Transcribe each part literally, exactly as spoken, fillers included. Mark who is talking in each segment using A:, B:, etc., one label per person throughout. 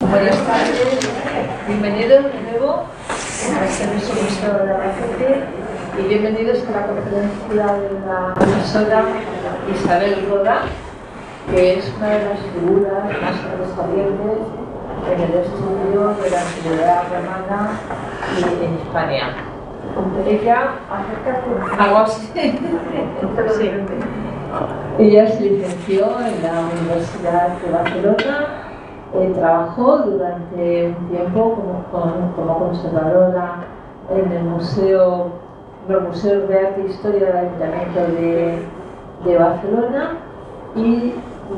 A: Buenas tardes, bienvenidos de nuevo a este nuestro museo de Albacete y bienvenidos a la conferencia de la profesora Isabel Roda, que es una de las figuras más sobresalientes en el estudio de la antigüedad romana y en España. Ella, algo así. Sí. Ella se licenció en la Universidad de Barcelona. Eh, trabajó durante un tiempo como, como, como conservadora en el museo, en los museos de arte e historia del Ayuntamiento de, de Barcelona y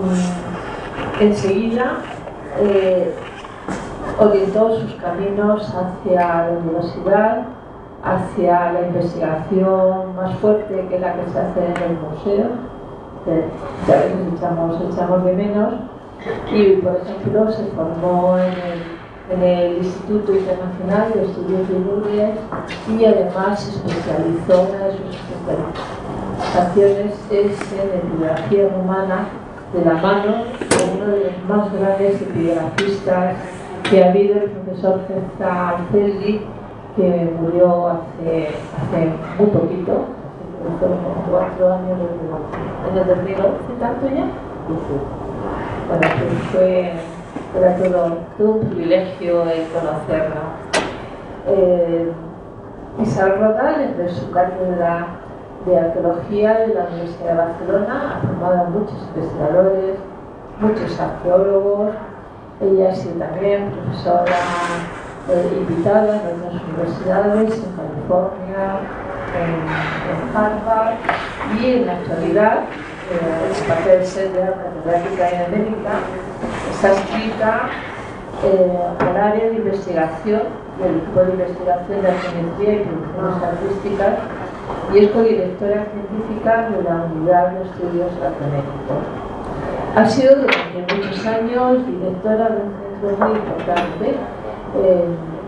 A: mm, enseguida eh, orientó sus caminos hacia la universidad, hacia la investigación más fuerte, que es la que se hace en el museo, que a veces echamos, echamos de menos. Y, por ejemplo, se formó en el, en el Instituto Internacional de Estudios de Lourdes y además se especializó. Una de sus especializaciones es en epigrafía romana, de la mano de uno de los más grandes epigrafistas que ha habido, el profesor César Celli, que murió hace, hace muy poquito, hace como cuatro años, en el dos mil once, ¿tanto ya? Bueno, pues fue, era todo, todo un privilegio el conocerla. Eh, Isabel Roda, desde su cátedra de arqueología de la Universidad de Barcelona, ha formado a muchos investigadores, muchos arqueólogos. Ella ha sido también profesora eh, invitada en otras universidades, en California, en, en Harvard, y en la actualidad, eh, aparte de ser de la catedrática en América, está escrita eh, al área de investigación del equipo de investigación de arqueología y producciones artísticas, y es codirectora científica de la Unidad de Estudios Arqueológicos. Ha sido durante muchos años directora de un centro muy importante, eh,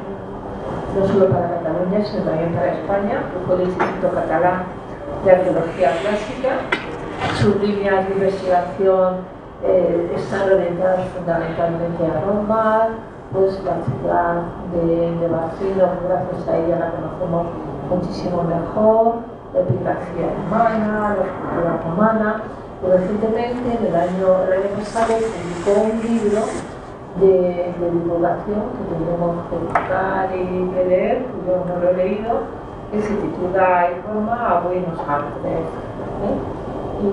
A: no solo para Cataluña, sino también para España, que fue el Instituto Catalán de Arqueología Clásica. Sus líneas de investigación eh, están orientadas fundamentalmente a Roma, pues la ciudad de, de Barcelona, gracias a ella la conocemos muchísimo mejor, la epigrafía romana, la escultura romana. Y recientemente, en el año, el año pasado, publicó un libro de, de divulgación que tendremos que buscar y que leer, que yo no lo he leído, que se titula En Roma a Buenos Aires. ¿eh? Y,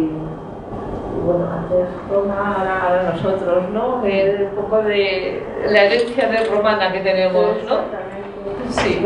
A: y bueno, antes Roma, ahora, ahora nosotros, ¿no? Que un poco de la herencia de romana que tenemos, ¿no? Sí.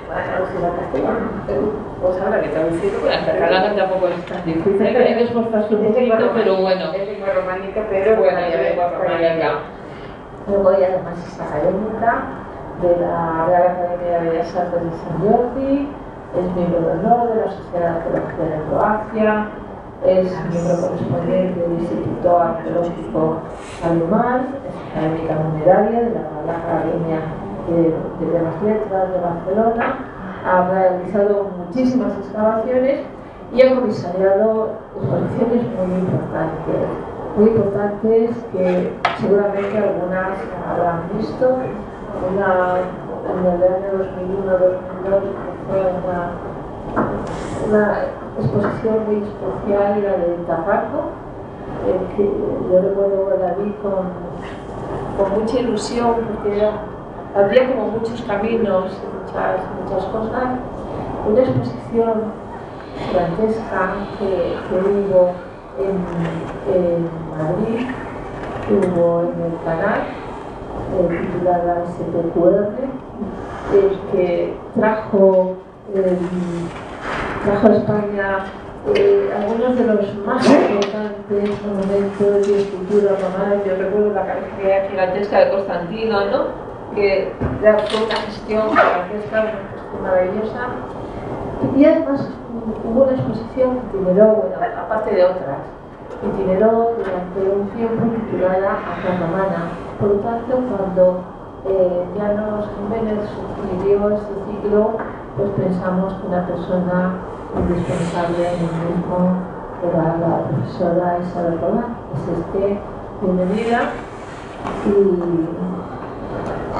A: Pues habrá que traducirlo, porque la catalana tampoco es tan difícil. Hay que esforzarse un poquito, pero bueno.
B: Es lengua románica, pero
A: bueno, ya lengua románica. Luego ella además es académica de la Real Academia de Bellas Artes de San Jordi, es miembro de honor de la Sociedad de Arqueología de Croacia, es miembro correspondiente del Instituto Arqueológico Alemán, es académica numeraria de la Real Academia de, de las Letras de Barcelona, ha realizado muchísimas excavaciones y ha comisariado exposiciones muy importantes, muy importantes que seguramente algunas habrán visto. Una en el año dos mil uno dos mil dos fue una, una exposición muy especial, la de Tapaco, eh, que yo recuerdo la vi con, con mucha ilusión porque era, había como muchos caminos y muchas, muchas cosas. Una exposición gigantesca que, que hubo en, en Madrid, que hubo en el canal, eh, titulada S P Q R, eh, que trajo, eh, trajo a España eh, algunos de los más importantes monumentos y esculturas romanas. Yo recuerdo la galería gigantesca de Constantino, ¿no? Que fue una gestión gigantesca, una gestión maravillosa. Y además hubo una exposición que itineró, bueno, aparte de otras, itineró durante un tiempo titulada Arte Romana. Por lo tanto, cuando eh, ya nos conviene sugirió este ciclo, pues pensamos que una persona indispensable en el mismo era la profesora Isabel Roda. Es este, bienvenida. Y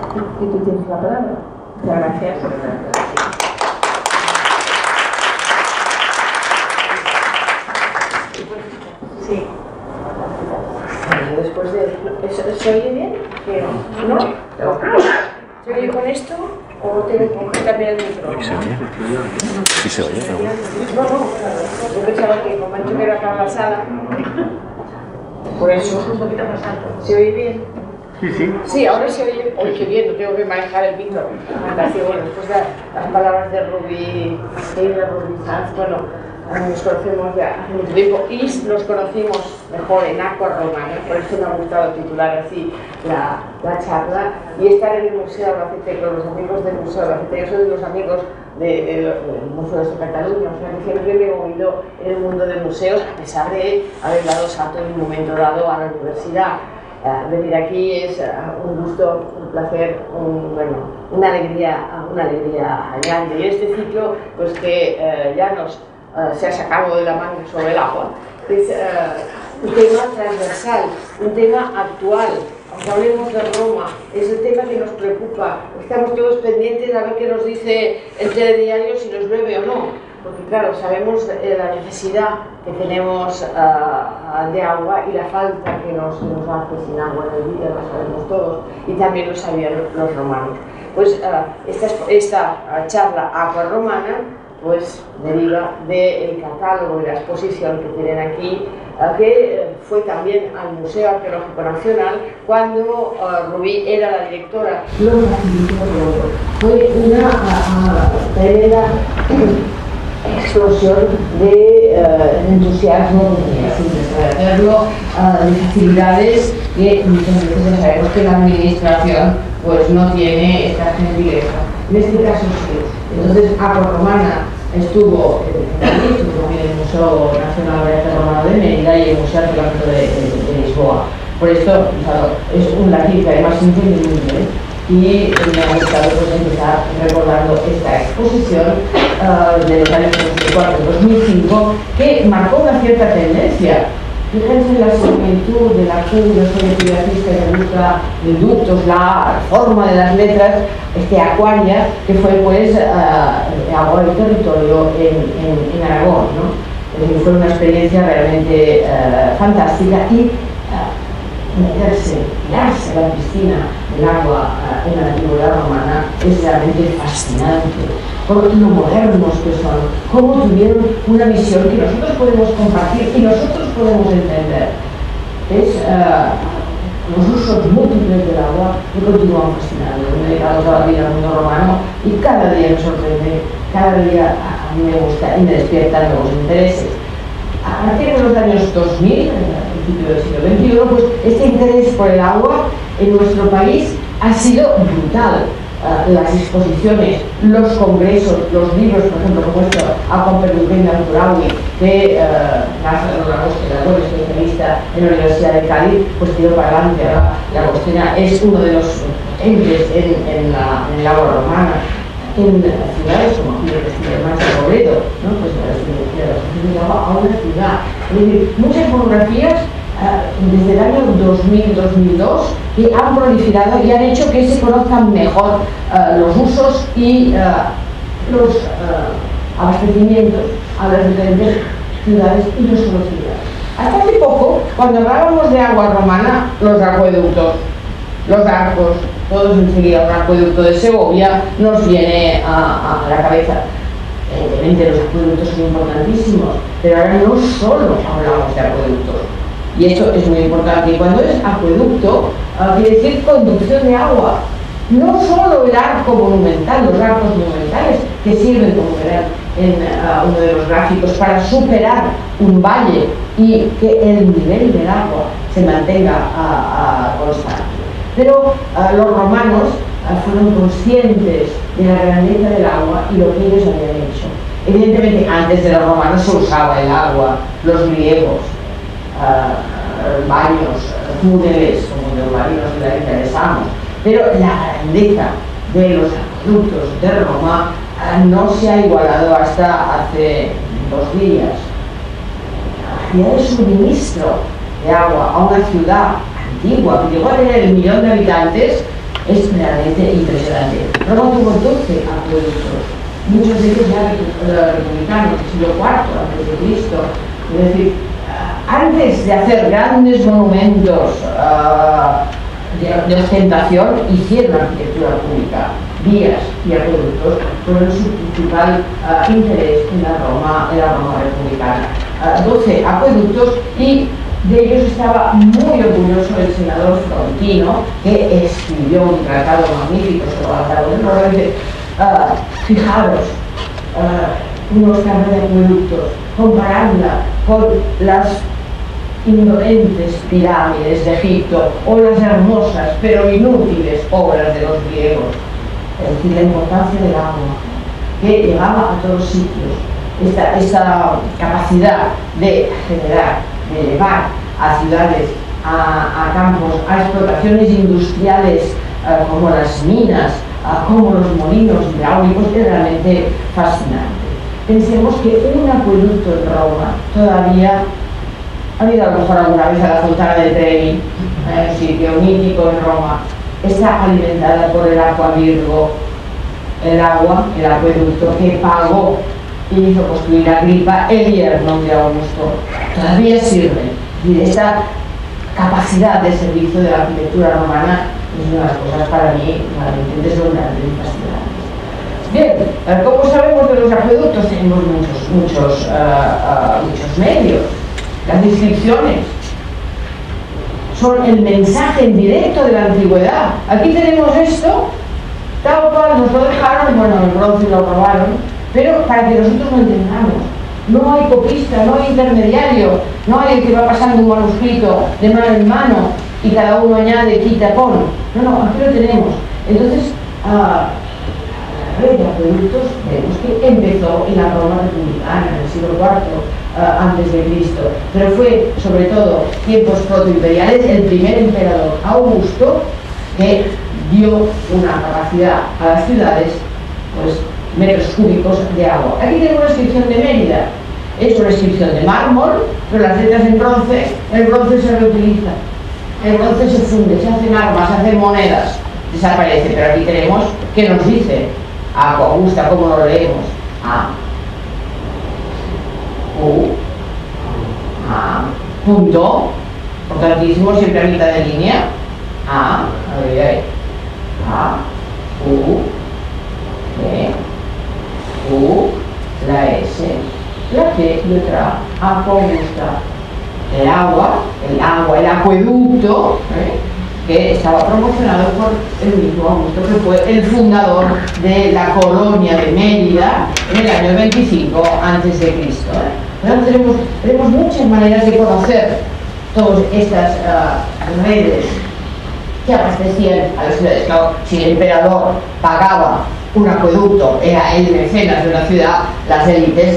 A: Y tú tienes la palabra. Muchas gracias. Sí. Después de... ¿Se oye bien? ¿No? ¿No? ¿Se oye con esto? ¿O tengo que cambiar el micro?
B: Sí, se oye. Sí, se oye.
A: No, no. Yo pensaba que como han hecho que era acá la sala. Por eso. Un poquito más alto. ¿Se oye bien?
C: Sí, sí.
A: Sí, ahora se oye. Oye, qué bien, no tengo que manejar el micro. Bueno, después de las palabras de Rubí, de Rubí Sanz, bueno, nos conocemos ya hace mucho tiempo y nos conocimos mejor en Aqua Romana, por eso me ha gustado titular así la, la charla, y estar en el Museo de Albacete con los amigos del Museo de Albacete. Yo soy de los amigos de, de, del Museo de Cataluña, o sea que siempre me he movido en el mundo de museos, a pesar de haber dado salto en un momento dado a la universidad. Uh, venir aquí es uh, un gusto, un placer, un, bueno, una alegría, una alegría grande. Y este ciclo, pues que uh, ya nos Uh, se ha sacado de la manga sobre el agua, es uh, un tema transversal, un tema actual. Aunque hablemos de Roma, es el tema que nos preocupa. Estamos todos pendientes de a ver qué nos dice el telediario, si nos llueve o no, porque claro, sabemos eh, la necesidad que tenemos uh, de agua y la falta que nos, nos hace sin agua en el día, lo sabemos todos, y también lo sabían los romanos. Pues uh, esta, esta charla aqua romana pues deriva del catálogo y la exposición que tienen aquí, que fue también al Museo Arqueológico Nacional cuando uh, Rubí era la directora. Lo facilitó todo. Fue una uh, tremenda explosión de uh, entusiasmo, de hacerlo, uh, de facilidades que muchas veces ya sabemos que la administración pues no tiene esta gentileza. En este caso sí. Entonces, Aqua Romana estuvo en Madrid, estuvo también en el Museo Nacional de Arte Romano de Mérida y el Museo Arqueológico de, de, de Lisboa. Por esto, claro, es un latín que además siempre es muy bien, y me ha gustado pues, empezar recordando esta exposición uh, de los años dos mil cuatro a dos mil cinco que marcó una cierta tendencia. Fíjense en la similitud de la Q, yo soy epidafista y me gusta el ductos, la forma de las letras, este Aquaria, que fue pues uh, agua del territorio en, en, en Aragón, ¿no? Es decir, fue una experiencia realmente uh, fantástica y uh, meterse, tirarse a la piscina del agua uh, en la antigüedad romana es realmente fascinante. Por lo modernos que son, cómo tuvieron una visión que nosotros podemos compartir y nosotros podemos entender. Es uh, los usos múltiples del agua que continúan fascinando. Me he dedicado toda la vida al mundo romano y cada día me sorprende, cada día a mí me gusta y me despierta nuevos intereses. A partir de los años dos mil, a principios del siglo veintiuno, pues este interés por el agua en nuestro país ha sido brutal. Uh, las exposiciones, los congresos, los libros, por ejemplo, como esto, a Compeluquén Naturali, que Lázaro uh, Ramos, que es especialista en la Universidad de Cádiz, pues tiró para adelante. ¿Verdad? La Agostina es uno de los entes en, en, la, en el agua romana, en ciudades como aquí, el Mancha Robledo, ¿no? Pues la exposición de agua a una ciudad. Es decir, muchas fotografías desde el año dos mil a dos mil dos que han proliferado y han hecho que se conozcan mejor uh, los usos y uh, los uh, abastecimientos a las diferentes ciudades y no solo ciudades. Hasta hace poco, cuando hablábamos de agua romana, los acueductos, los arcos, todos enseguida, un acueducto de Segovia nos viene a, a la cabeza. Evidentemente los acueductos son importantísimos, pero ahora no solo hablamos de acueductos. Y esto es muy importante. Y cuando es acueducto, uh, quiere decir conducción de agua. No solo el arco monumental, los arcos monumentales, que sirven, como verán en uh, uno de los gráficos, para superar un valle y que el nivel del agua se mantenga uh, uh, constante. Pero uh, los romanos uh, fueron conscientes de la grandeza del agua y lo que ellos habían hecho. Evidentemente, antes de los romanos se usaba el agua, los griegos, Uh, baños, túneles, como los baños de la isla de Samos, pero la grandeza de los acueductos de Roma uh, no se ha igualado hasta hace dos días. La capacidad de suministro de agua a una ciudad antigua que llegó a tener el millón de habitantes
C: es realmente impresionante. Roma tuvo doce acueductos, muchos de ellos ya republicanos, del siglo cuarto antes de Cristo. Es decir, antes de hacer grandes monumentos uh, de, de ostentación, hicieron arquitectura pública. Vías y acueductos fueron su principal uh, interés en la Roma, en la Roma republicana. Uh, doce acueductos, y de ellos estaba muy orgulloso el senador Frontino, que escribió un tratado magnífico sobre la tabla del Roma. Dice, uh, fijaros, uh, unos carros de acueductos, comparándola con las indolentes pirámides de Egipto o las hermosas pero inútiles obras de los griegos. Es decir, la importancia del agua, que llegaba a todos sitios, esta, esta capacidad de generar, de llevar a ciudades, a, a campos, a explotaciones industriales uh, como las minas, uh, como los molinos hidráulicos, es realmente fascinante. Pensemos que un acueducto en Roma todavía, han ido a lo mejor alguna vez a la Fontana de Trevi, eh, un sitio mítico en Roma, está alimentada por el Aqua Virgo, el agua, el acueducto que pagó y hizo construir Agripa, el yerno de Augusto. Todavía sirve. Y esta capacidad de servicio de la arquitectura romana es una de las cosas para mí realmente deslumbrantes y fascinantes. Bien, ¿cómo sabemos de los acueductos? Tenemos muchos, muchos, uh, uh, muchos medios. Las inscripciones son el mensaje en directo de la antigüedad. Aquí tenemos esto, tal cual nos lo dejaron, bueno, el bronce lo robaron, pero para que nosotros lo entendamos. No hay copista, no hay intermediario, no hay el que va pasando un manuscrito de mano en mano y cada uno añade, quita, pon. No, no, aquí lo tenemos. Entonces, uh, la red de acueductos vemos que empezó en la Roma republicana, en el siglo cuarto uh, antes de Cristo, pero fue sobre todo tiempos protoimperiales, el primer emperador Augusto, que dio una capacidad a las ciudades, pues metros cúbicos de agua. Aquí tenemos una inscripción de Mérida, es una inscripción de mármol, pero las letras en bronce, el bronce se reutiliza, el bronce se funde, se hacen armas, se hacen monedas, desaparece, pero aquí tenemos que nos dice Aqua Augusta, ¿cómo lo leemos? A, U, A, punto, importantísimo, siempre a mitad de línea, A, a ver, A, U, B, U, la S, la T y otra A. Aqua Augusta. El agua, el agua, el acueducto, ¿eh? que estaba promocionado por el mismo Augusto, que fue el fundador de la colonia de Mérida en el año veinticinco antes de Cristo. ¿eh? Tenemos, tenemos muchas maneras de conocer todas estas uh, redes que abastecían a las ciudades. Claro, si el emperador pagaba un acueducto, era el mecenas de una ciudad, las élites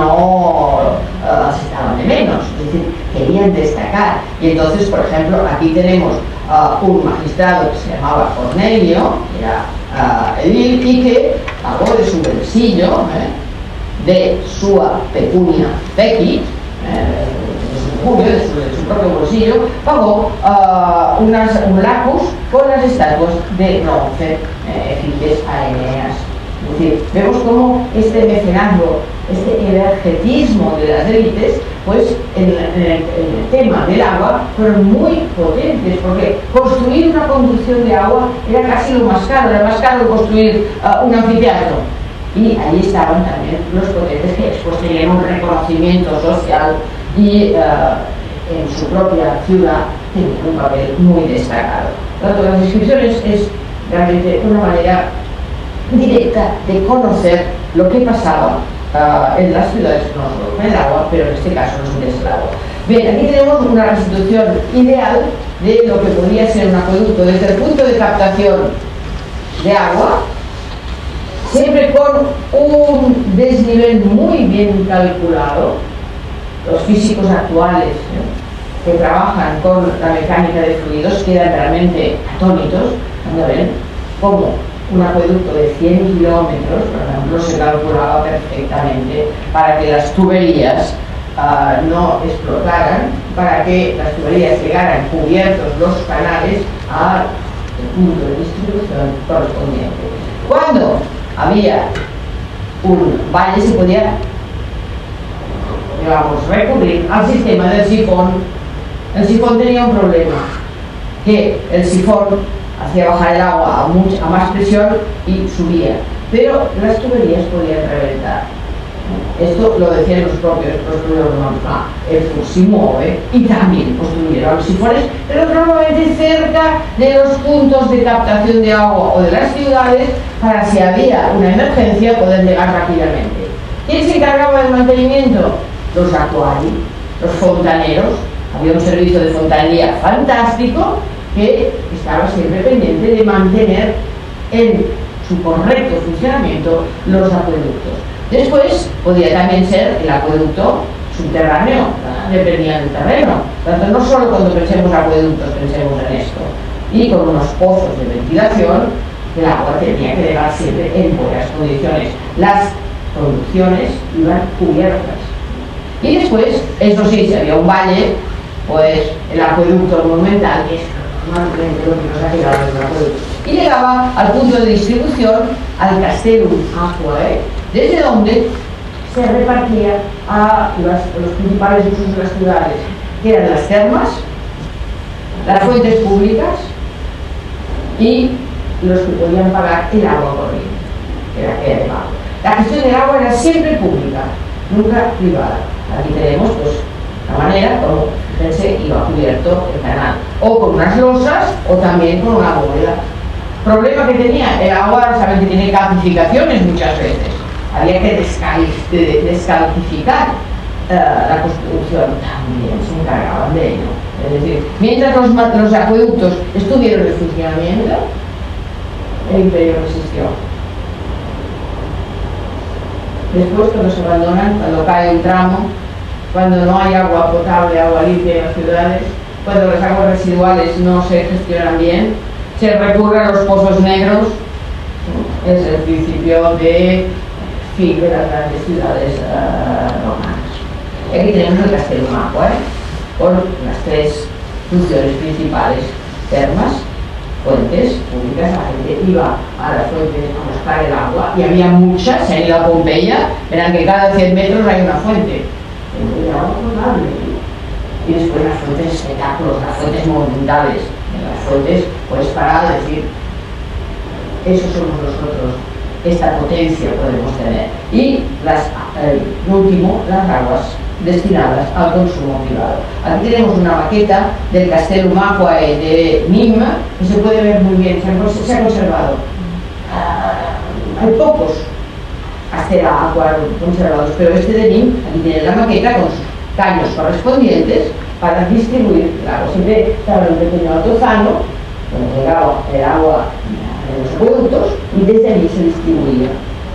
C: no uh, se estaban de menos, es decir, querían destacar. Y entonces, por ejemplo, aquí tenemos uh, un magistrado que se llamaba Cornelio, que era uh, edil, y que pagó de su bolsillo, ¿eh? de su pecunia feci, eh, de su, de su propio bolsillo, pagó uh, unas, un lacus con las estatuas de bronce eh, efigies a Eneas. Es decir, vemos cómo este mecenazgo, este energetismo de las élites, pues en, en, el, en el tema del agua fueron muy potentes, porque construir una conducción de agua era casi lo más caro, era más caro construir uh, un anfiteatro. Y ahí estaban también los potentes que después tenían un reconocimiento social y uh, en su propia ciudad tenían un papel muy destacado. Por lo tanto, las inscripciones es realmente una manera directa de conocer lo que pasaba uh, en las ciudades, no solo con el agua, pero en este caso no es el agua. Bien, aquí tenemos una restitución ideal de lo que podría ser un acueducto desde el punto de captación de agua, siempre con un desnivel muy bien calculado. Los físicos actuales, ¿eh? que trabajan con la mecánica de fluidos quedan realmente atónitos cuando ven cómo un acueducto de cien kilómetros, por ejemplo, se calculaba perfectamente para que las tuberías uh, no explotaran, para que las tuberías llegaran cubiertos los canales a el punto de distribución correspondiente. Cuando había un valle se podía, digamos, recurrir al sistema del sifón. El sifón tenía un problema, que el sifón hacía bajar el agua a, mucha, a más presión y subía, pero las tuberías podían reventar. Esto lo decían los propios constructores romanos, ah, el Fus si mueve, y también construyeron los sifones, pero normalmente cerca de los puntos de captación de agua o de las ciudades, para si había una emergencia poder llegar rápidamente. ¿Quién se encargaba del mantenimiento? Los aquari, los fontaneros. Había un servicio de fontanería fantástico que estaba siempre pendiente de mantener en su correcto funcionamiento los acueductos. Después podía también ser el acueducto subterráneo, dependía del terreno. Por tanto, no solo cuando pensemos acueductos pensemos en esto. Y con unos pozos de ventilación, el agua tenía que llegar siempre en buenas condiciones. Las producciones iban cubiertas. Y después, eso sí, si había un valle, pues el acueducto monumental, que es normalmente lo que nos ha llegado del acueducto, y llegaba al punto de distribución, al Castellum Aquae, desde donde se repartía a las, los principales usos de las ciudades, que eran las termas, las fuentes públicas y los que podían pagar el agua corriente, que era que era de pago. La gestión del agua era siempre pública, nunca privada. Aquí tenemos pues la manera como, fíjense, iba cubierto el canal, o con unas losas o también con una bóveda. Problema que tenía, el agua, saben que tiene calcificaciones muchas veces. Había que descalcificar uh, la construcción, también se encargaban de ello. Es decir, mientras los, los acueductos estuvieron en funcionamiento, el imperio resistió. Después, cuando se abandonan, cuando cae un tramo, cuando no hay agua potable, agua limpia en las ciudades, cuando las aguas residuales no se gestionan bien, se recurre a los pozos negros. Es el principio de fin de las grandes ciudades uh, romanas. Y aquí tenemos el Castellum Aquae, con las tres funciones principales: termas, fuentes públicas. La gente iba a las fuentes a buscar el agua, y había muchas. Se han ido a Pompeya, verán que cada cien metros hay una fuente de agua potable. Y después las fuentes de espectáculos, las fuentes monumentales. En las fuentes, pues para decir, eso somos nosotros, esta potencia podemos tener. Y las, eh, lo último, las aguas destinadas al consumo privado. Aquí tenemos una maqueta del Castellum Aquae de Nîmes, que se puede ver muy bien, se ha, se ha conservado. Uh, hay pocos Castellum Aquae conservados, pero este de Nîmes, aquí tiene la maqueta con sus caños correspondientes para distribuir el agua. Siempre estaba un pequeño altozano donde llegaba el agua en los acueductos y desde allí se distribuía.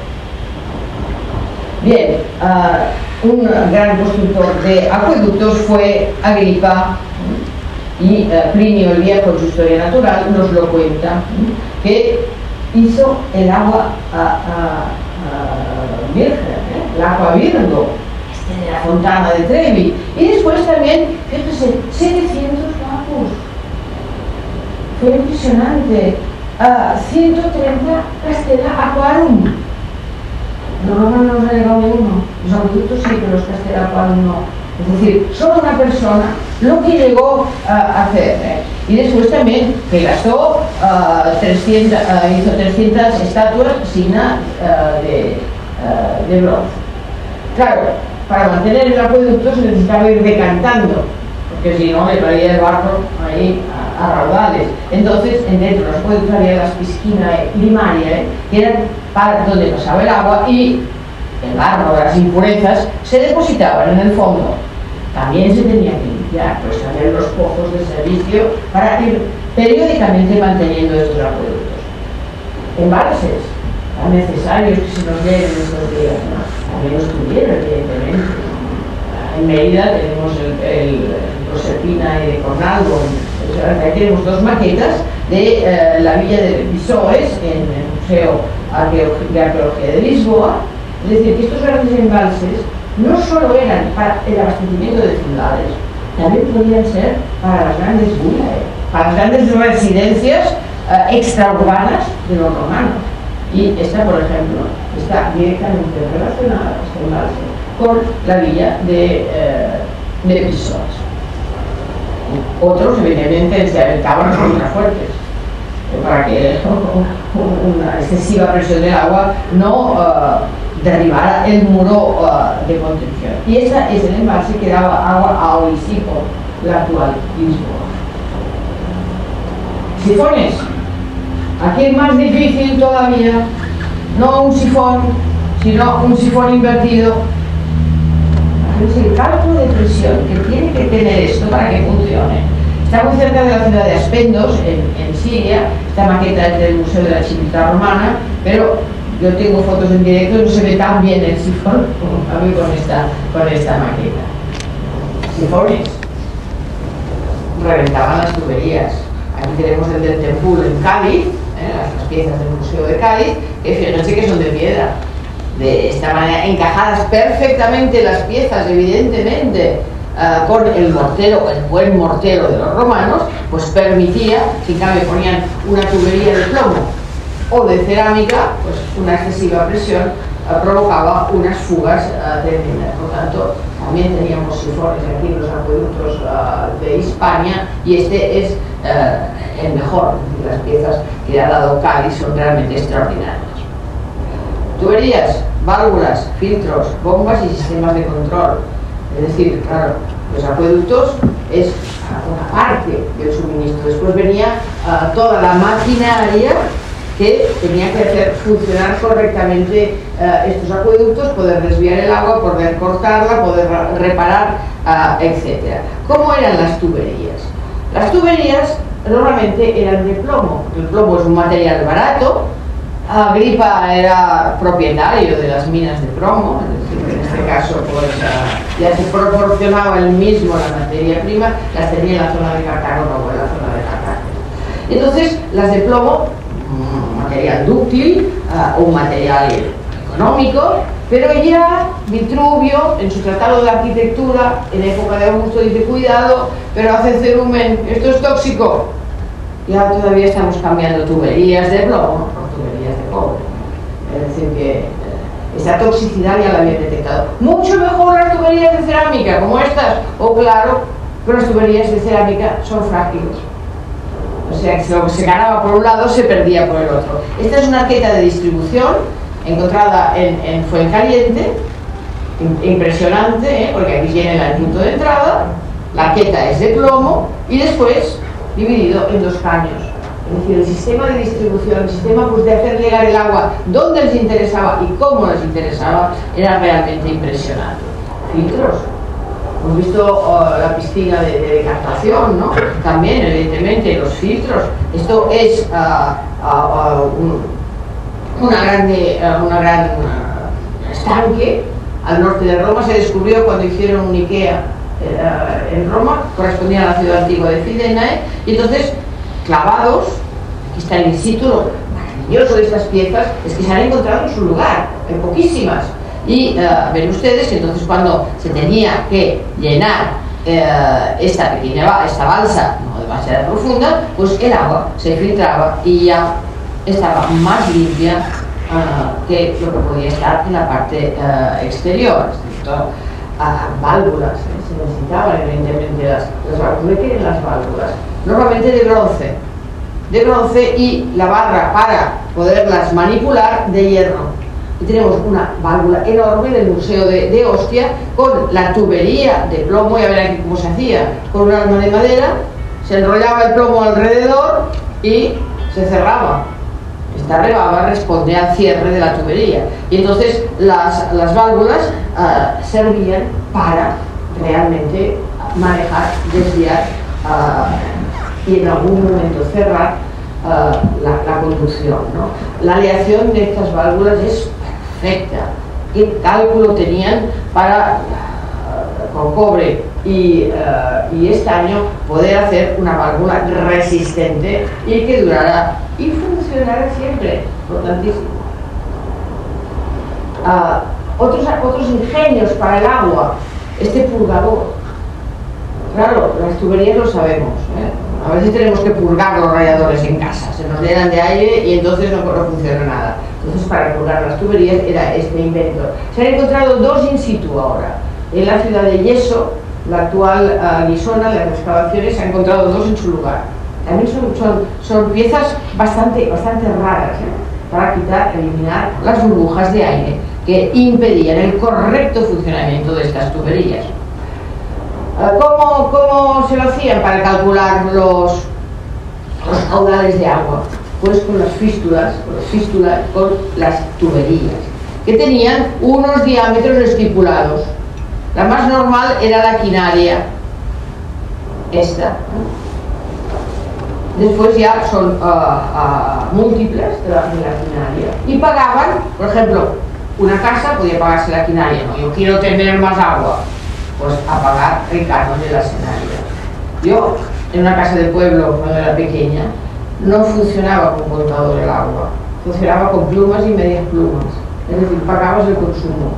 C: Bien, uh, un gran constructor de acueductos fue Agripa, y uh, Plinio el Viejo en su Historia Natural nos lo cuenta, que hizo el agua uh, uh, uh, virgen, ¿eh? el agua virgo, este de la Fontana de Trevi, y después también, fíjese, setecientos lagos. Fue impresionante. Uh, ciento treinta Castella Aquarum. No, no nos ha llegado ninguno. Los acueductos sí, pero los Castella Aquarum no. Es decir, solo una persona lo que llegó uh, a hacer. ¿eh? Y después también que gastó uh, trescientas, uh, hizo trescientas estatuas signa uh, de, uh, de bronce. Claro, para mantener el acueducto se necesitaba ir decantando, porque si no le traía el barro ahí a, a raudales. Entonces, dentro de los acueductos había las piscinas primarias, que eran para donde pasaba el agua, y el barro, las impurezas, se depositaban en el fondo. También se tenía que limpiar, pues también los pozos de servicio, para ir periódicamente manteniendo estos acueductos. Embalses tan necesarios que se nos lleguen estos días, ¿no? También los tuvieron, evidentemente. En Mérida tenemos el, el Proserpina y de Cornalvo. Aquí tenemos dos maquetas de eh, la villa de Pisoes en el Museo de Arqueología de Lisboa. Es decir, que estos grandes embalses no solo eran para el abastecimiento de ciudades, también podían ser para las grandes villas, para las grandes residencias uh, extraurbanas de los romanos. Y esta, por ejemplo, está directamente relacionada, este embalse, con la villa de, uh, de Pisoas. Otros, evidentemente, se aventaban contrafuertes para que una excesiva presión del agua no uh, derribara el muro uh, de contención. Y ese es el embalse que daba agua a Olisipo, la actual Lisboa. Sifones. Aquí es más difícil todavía, no un sifón, sino un sifón invertido. Es el cálculo de presión que tiene que tener esto para que funcione. Está muy cerca de la ciudad de Aspendos, en, en Siria. Esta maqueta es del Museo de la Civiltà Romana, pero yo tengo fotos en directo y no se ve tan bien el sifón como a mí con esta, con esta maqueta. Sifones. Reventaban las tuberías. Aquí tenemos el del Tempul en Cádiz, ¿eh? las piezas del Museo de Cádiz, que fíjense que son de piedra. De esta manera, encajadas perfectamente las piezas, evidentemente, uh, con el mortero, el buen mortero de los romanos, pues permitía, si cabe, ponían una tubería de plomo o de cerámica, pues una excesiva presión uh, provocaba unas fugas uh, tremendas. Por tanto, también teníamos sifones aquí en los acueductos uh, de Hispania, y este es uh, el mejor. Las piezas que ha dado Cádiz son realmente extraordinarias. Tuberías, válvulas, filtros, bombas y sistemas de control. Es decir, claro, los acueductos es una parte del suministro. Después venía uh, toda la maquinaria que tenía que hacer funcionar correctamente uh, estos acueductos, poder desviar el agua, poder cortarla, poder reparar, uh, etcétera. ¿Cómo eran las tuberías? Las tuberías normalmente eran de plomo. El plomo es un material barato. Agripa era propietario de las minas de plomo, es decir, en este caso pues, uh, ya se proporcionaba él mismo la materia prima, las tenía en la zona de Cartago, no en la zona de Cartago. Entonces, las de plomo, un material dúctil, uh, un material económico, pero ya Vitruvio, en su tratado de arquitectura, en época de Augusto, dice, cuidado, pero hace cerumen, esto es tóxico. Ya todavía estamos cambiando tuberías de plomo por tuberías de cobre. Es decir, que eh, esta toxicidad ya la habían detectado. Mucho mejor las tuberías de cerámica, como estas, o claro, pero las tuberías de cerámica son frágiles. O sea, que si lo que se ganaba por un lado se perdía por el otro. Esta es una arqueta de distribución encontrada en, en Fuencaliente, impresionante, ¿eh? Porque aquí tiene el punto de entrada, la arqueta es de plomo y después dividido en dos caños. Es decir, el sistema de distribución, el sistema pues, de hacer llegar el agua donde les interesaba y cómo les interesaba, era realmente impresionante. Filtros. Hemos visto uh, la piscina de, de decantación, ¿no? También, evidentemente, los filtros. Esto es uh, uh, uh, un, una grande, uh, una gran uh, estanque al norte de Roma. Se descubrió cuando hicieron un Ikea Uh, en Roma, correspondía a la ciudad antigua de Fidenae, y entonces clavados, aquí está el in situ, lo maravilloso de estas piezas es que se han encontrado en su lugar, en poquísimas, y uh, ven ustedes que entonces cuando se tenía que llenar uh, esta pequeña esta balsa, no demasiado profunda, pues el agua se filtraba y ya estaba más limpia uh, que lo que podía estar en la parte uh, exterior. A válvulas, ¿eh? Se necesitaban evidentemente las, las válvulas. ¿De qué eran las válvulas? Normalmente de bronce, de bronce y la barra para poderlas manipular de hierro. Y tenemos una válvula enorme del Museo de, de Ostia con la tubería de plomo, y a ver aquí cómo se hacía, con un arma de madera, se enrollaba el plomo alrededor y se cerraba. Esta rebaba responde al cierre de la tubería y entonces las, las válvulas uh, servían para realmente manejar, desviar uh, y en algún momento cerrar uh, la, la conducción, ¿no? La aleación de estas válvulas es perfecta. ¿Qué cálculo tenían para uh, con cobre y, uh, y estaño poder hacer una válvula resistente y que durara y funcionará siempre, importantísimo. Uh, otros, otros ingenios para el agua, este purgador. Claro, las tuberías lo sabemos, ¿eh? A veces tenemos que purgar los radiadores en casa, se nos llenan de aire y entonces no, no funciona nada. Entonces, para purgar las tuberías era este invento. Se han encontrado dos in situ ahora. En la ciudad de Yeso, la actual uh, Guisona, las excavaciones, se han encontrado dos en su lugar. También son, son, son piezas bastante, bastante raras, ¿eh? Para quitar, eliminar las burbujas de aire que impedían el correcto funcionamiento de estas tuberías. ¿Cómo, ¿Cómo se lo hacían para calcular los, los caudales de agua? Pues con las fístulas, con las fístulas, con las tuberías, que tenían unos diámetros estipulados. La más normal era la quinaria, esta. Después ya son uh, uh, múltiples de la, de la quinaria. Y pagaban, por ejemplo, una casa podía pagarse la quinaria, ¿no? Yo quiero tener más agua, pues a pagar el canon de la senaria. Yo, en una casa de pueblo, cuando era pequeña, no funcionaba con contador el agua, funcionaba con plumas y medias plumas, es decir, pagabas el consumo.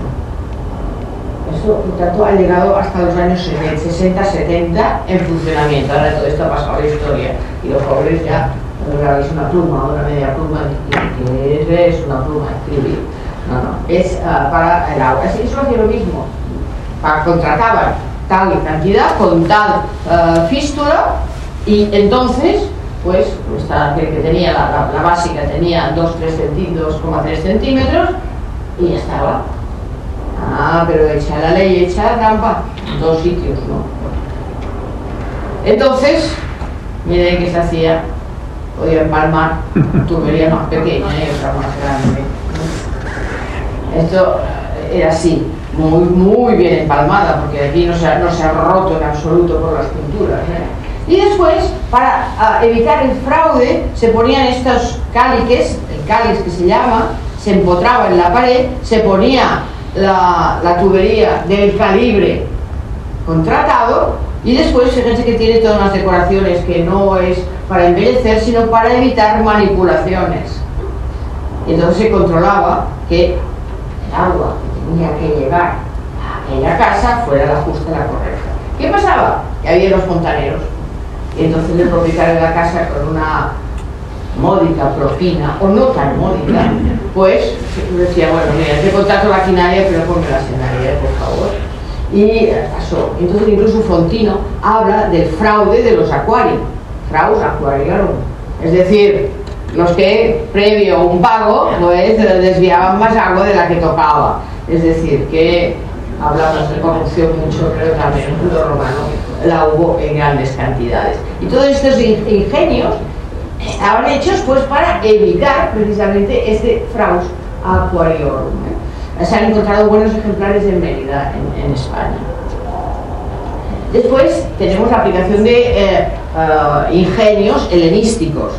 C: Eso, por tanto, ha llegado hasta los años sesenta, setenta en funcionamiento. Ahora todo esto ha pasado a la historia y los pobres ya, es una pluma, una media pluma, que es una pluma, escribir. No, no, es uh, para el agua. Eso hacía lo mismo. Contrataban tal cantidad con tal uh, fístula y entonces pues esta que, que tenía la, la, la básica tenía dos coma tres centímetros y ya estaba. Ah, pero echa la ley, echa la trampa en dos sitios, ¿no? Entonces, miren que se hacía, podía empalmar tubería más pequeña y otra más grande, ¿no? Esto era así, muy, muy bien empalmada, porque aquí no se ha, no se ha roto en absoluto por las pinturas, ¿eh? Y después, para uh, evitar el fraude, se ponían estos cálices, el cáliz que se llama, se empotraba en la pared, se ponía la, la tubería del calibre contratado y después, fíjense que tiene todas unas decoraciones que no es para embellecer, sino para evitar manipulaciones. Y entonces se controlaba que el agua tenía que llegar a aquella casa fuera la justa y la correcta. ¿Qué pasaba? Que había los fontaneros y entonces el propietario de la casa, con una módica propina o no tan módica, pues decía, bueno, mira, te contrato la quinaria pero ponme la senaria, por favor. Y pasó. Entonces incluso Fontino habla del fraude de los acuarios, fraus aquariarum, es decir, los que previo a un pago pues desviaban más agua de la que tocaba. Es decir, que hablamos de corrupción mucho, pero también en el mundo romano la hubo en grandes cantidades. Y todos estos ingenios estaban hechos pues para evitar precisamente este fraus aquariorum, ¿eh? Se han encontrado buenos ejemplares en Mérida, en, en España. Después tenemos la aplicación de eh, uh, ingenios helenísticos.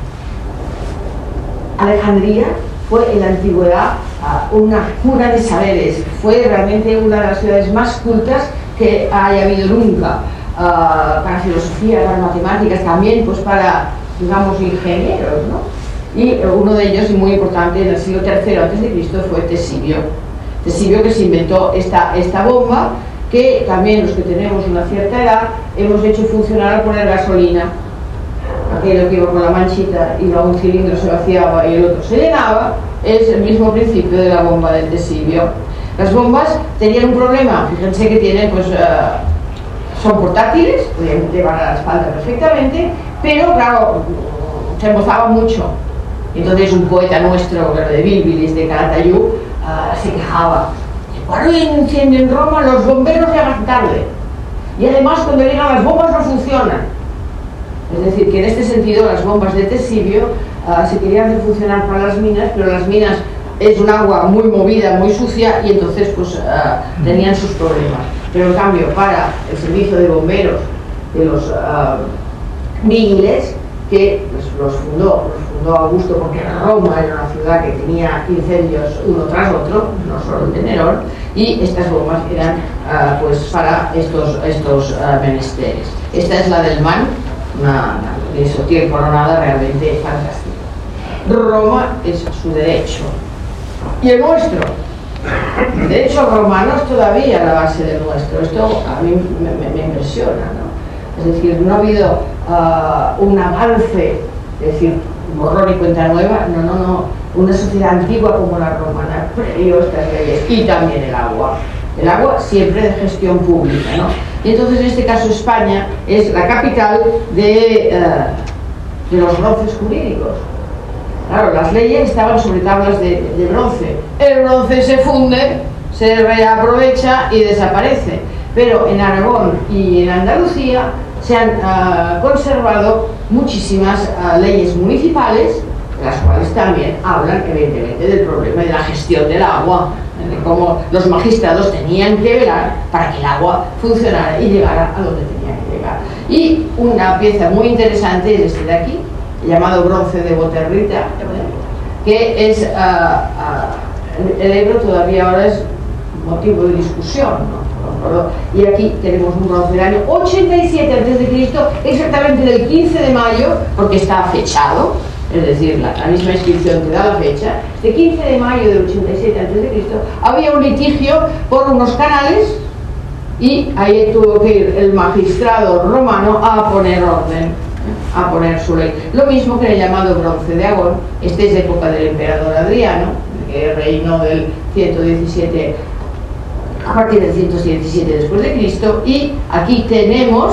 C: Alejandría fue en la antigüedad uh, una cuna de saberes, fue realmente una de las ciudades más cultas que haya habido nunca, uh, para filosofía, para matemáticas, también pues para, digamos, ingenieros, ¿no? Y uh, uno de ellos, y muy importante, en el siglo tercero antes de Cristo fue Tesibio. Tesibio, que se inventó esta, esta bomba, que también los que tenemos una cierta edad hemos hecho funcionar al poner gasolina. Aquello que iba con la manchita, iba un cilindro, se vaciaba y el otro se llenaba, es el mismo principio de la bomba del Tesibio. Las bombas tenían un problema, fíjense que tienen, pues, uh, son portátiles, podían llevar a la espalda perfectamente, pero claro, se embozaban mucho. Entonces un poeta nuestro, de Bíbilis, de Calatayud, uh, se quejaba: cuando encienden Roma los bomberos llegan tarde, y además cuando llegan las bombas no funcionan. Es decir, que en este sentido las bombas de Tesibio uh, se querían hacer funcionar para las minas, pero las minas es un agua muy movida, muy sucia, y entonces pues uh, tenían sus problemas. Pero en cambio, para el servicio de bomberos de los uh, mingles, que pues, los fundó, los fundó Augusto, porque Roma era una ciudad que tenía incendios uno tras otro, no solo el de Nerón, y estas bombas eran uh, pues para estos, estos uh, menesteres. Esta es la del Man, una isotier coronada realmente fantástica. Roma es su derecho. Y el nuestro, de hecho romanos todavía a la base del nuestro. Esto a mí me, me, me impresiona, ¿no? Es decir, no ha habido uh, un avance, es decir, borrón y cuenta nueva, no, no, no, una sociedad antigua como la romana previó estas leyes. Y también el agua, el agua siempre de gestión pública, ¿no? Y entonces en este caso España es la capital de, uh, de los bronces jurídicos. Claro, las leyes estaban sobre tablas de, de bronce. El bronce se funde, se reaprovecha y desaparece. Pero en Aragón y en Andalucía se han uh, conservado muchísimas uh, leyes municipales, las cuales también hablan evidentemente del problema de la gestión del agua, de cómo los magistrados tenían que velar para que el agua funcionara y llegara a donde tenía que llegar. Y una pieza muy interesante es este de aquí, llamado bronce de Boterrita, que es, uh, uh, el Ebro todavía ahora es motivo de discusión, ¿no? Y aquí tenemos un bronce del año ochenta y siete antes de Cristo, exactamente del quince de mayo, porque está fechado, es decir, la, la misma inscripción te da la fecha, de quince de mayo del ochenta y siete antes de Cristo, había un litigio por unos canales y ahí tuvo que ir el magistrado romano a poner orden, a poner su ley. Lo mismo que el llamado bronce de Agón, este es de época del emperador Adriano, que reinó del ciento diecisiete a partir del ciento diecisiete después de Cristo, y aquí tenemos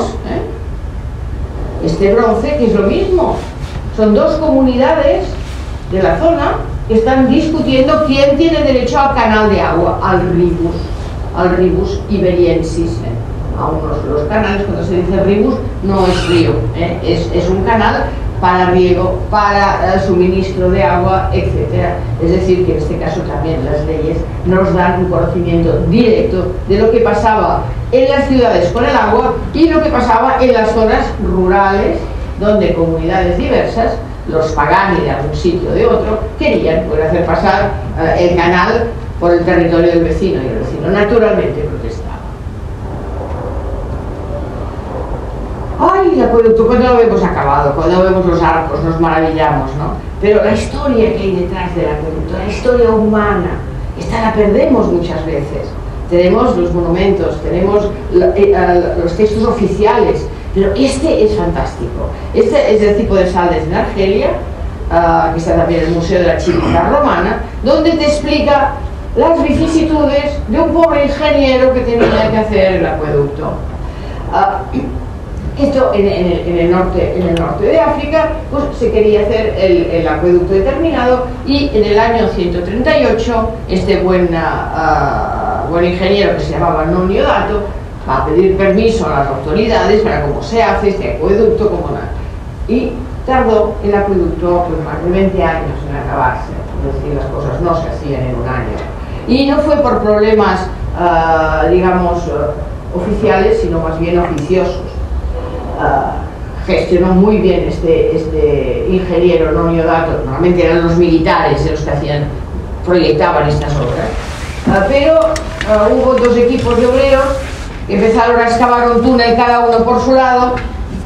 C: ¿eh? este bronce, que es lo mismo. Son dos comunidades de la zona que están discutiendo quién tiene derecho al canal de agua, al ribus, al ribus iberiensis. ¿eh? A unos los canales, cuando se dice ribus, no es río, ¿eh? es, es un canal para riego, para uh, suministro de agua, etcétera. Es decir, que en este caso también las leyes nos dan un conocimiento directo de lo que pasaba en las ciudades con el agua y lo que pasaba en las zonas rurales, donde comunidades diversas, los pagani de algún sitio o de otro, querían poder hacer pasar uh, el canal por el territorio del vecino, y el vecino naturalmente protestaba. Ay, el acueducto, cuando lo vemos acabado, cuando vemos los arcos, nos maravillamos, ¿no? Pero la historia que hay detrás del acueducto, la historia humana, esta la perdemos muchas veces. Tenemos los monumentos, tenemos los textos oficiales, pero este es fantástico. Este es del tipo de Saldes en Argelia, uh, que está también en el Museo de la Chímica Romana, donde te explica las vicisitudes de un pobre ingeniero que tenía que hacer el acueducto. Uh, Esto en, en, el, en, el norte, en el norte de África, pues se quería hacer el, el acueducto determinado, y en el año ciento treinta y ocho este buen, uh, buen ingeniero que se llamaba Nonio Dato va a pedir permiso a las autoridades para cómo se hace este acueducto, como nada. Y tardó el acueducto pues, más de veinte años en acabarse, es decir, las cosas no se hacían en un año. Y no fue por problemas, uh, digamos, uh, oficiales, sino más bien oficiosos. Uh, gestionó muy bien este, este ingeniero Nonio Dato. Normalmente eran los militares los que hacían, proyectaban estas obras, uh, pero uh, hubo dos equipos de obreros que empezaron a excavar un túnel cada uno por su lado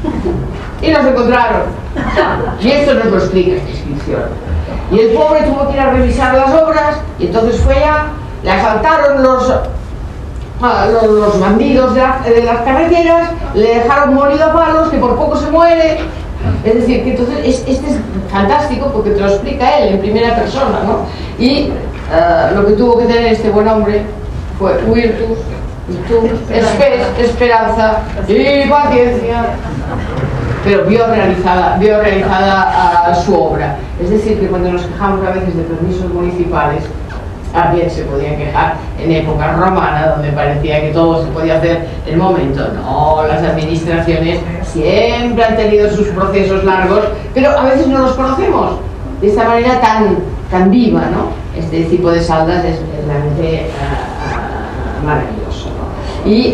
C: y los encontraron, y esto nos lo explica esta inscripción. Y el pobre tuvo que ir a revisar las obras, y entonces fue allá, le asaltaron los Los, los bandidos de, la, de las carreteras, le dejaron molido a palos, que por poco se muere. Es decir, que entonces es, este es fantástico porque te lo explica él en primera persona, ¿no? Y uh, lo que tuvo que tener este buen hombre fue virtus, virtud, esper, esperanza y paciencia, pero vio realizada, vio realizada uh, su obra. Es decir, que cuando nos quejamos a veces de permisos municipales, también se podían quejar en época romana, donde parecía que todo se podía hacer en el momento. No, las administraciones siempre han tenido sus procesos largos, pero a veces no los conocemos de esta manera tan, tan viva, ¿no? Este tipo de Saldas es, es realmente uh, uh, maravilloso, ¿no? Y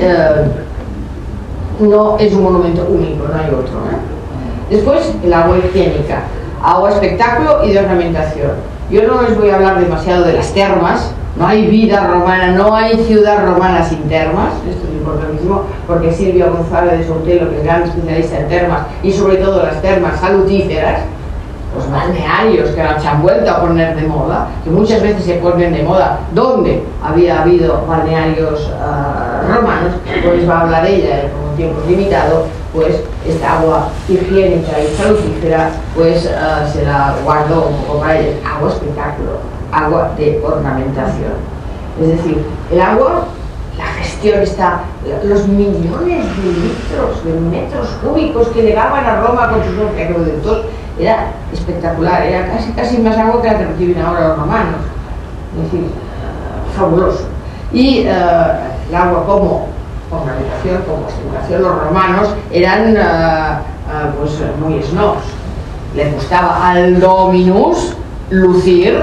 C: uh, no es un monumento único, no hay otro, ¿eh? Después, el agua higiénica, agua espectáculo y de ornamentación. Yo no les voy a hablar demasiado de las termas, no hay vida romana, no hay ciudad romana sin termas, esto es importantísimo, porque Silvia González de Soutelo, que es gran especialista en termas, y sobre todo las termas salutíferas, los balnearios que ahora se han vuelto a poner de moda, que muchas veces se ponen de moda donde había habido balnearios uh, romanos, pues va a hablar ella con un tiempo limitado, pues esta agua higiénica y salutífera, pues uh, se la guardo un poco para ella. Agua espectáculo, agua de ornamentación. Es decir, el agua, la gestión está, los millones de litros, de metros cúbicos que llegaban a Roma con sus acueductos, era espectacular, era casi, casi más agua que la que reciben ahora los romanos. Es decir, uh, fabuloso. Y uh, el agua como ornamentación, como estimulación, los romanos eran uh, uh, pues muy snobs. Les gustaba al dominus lucir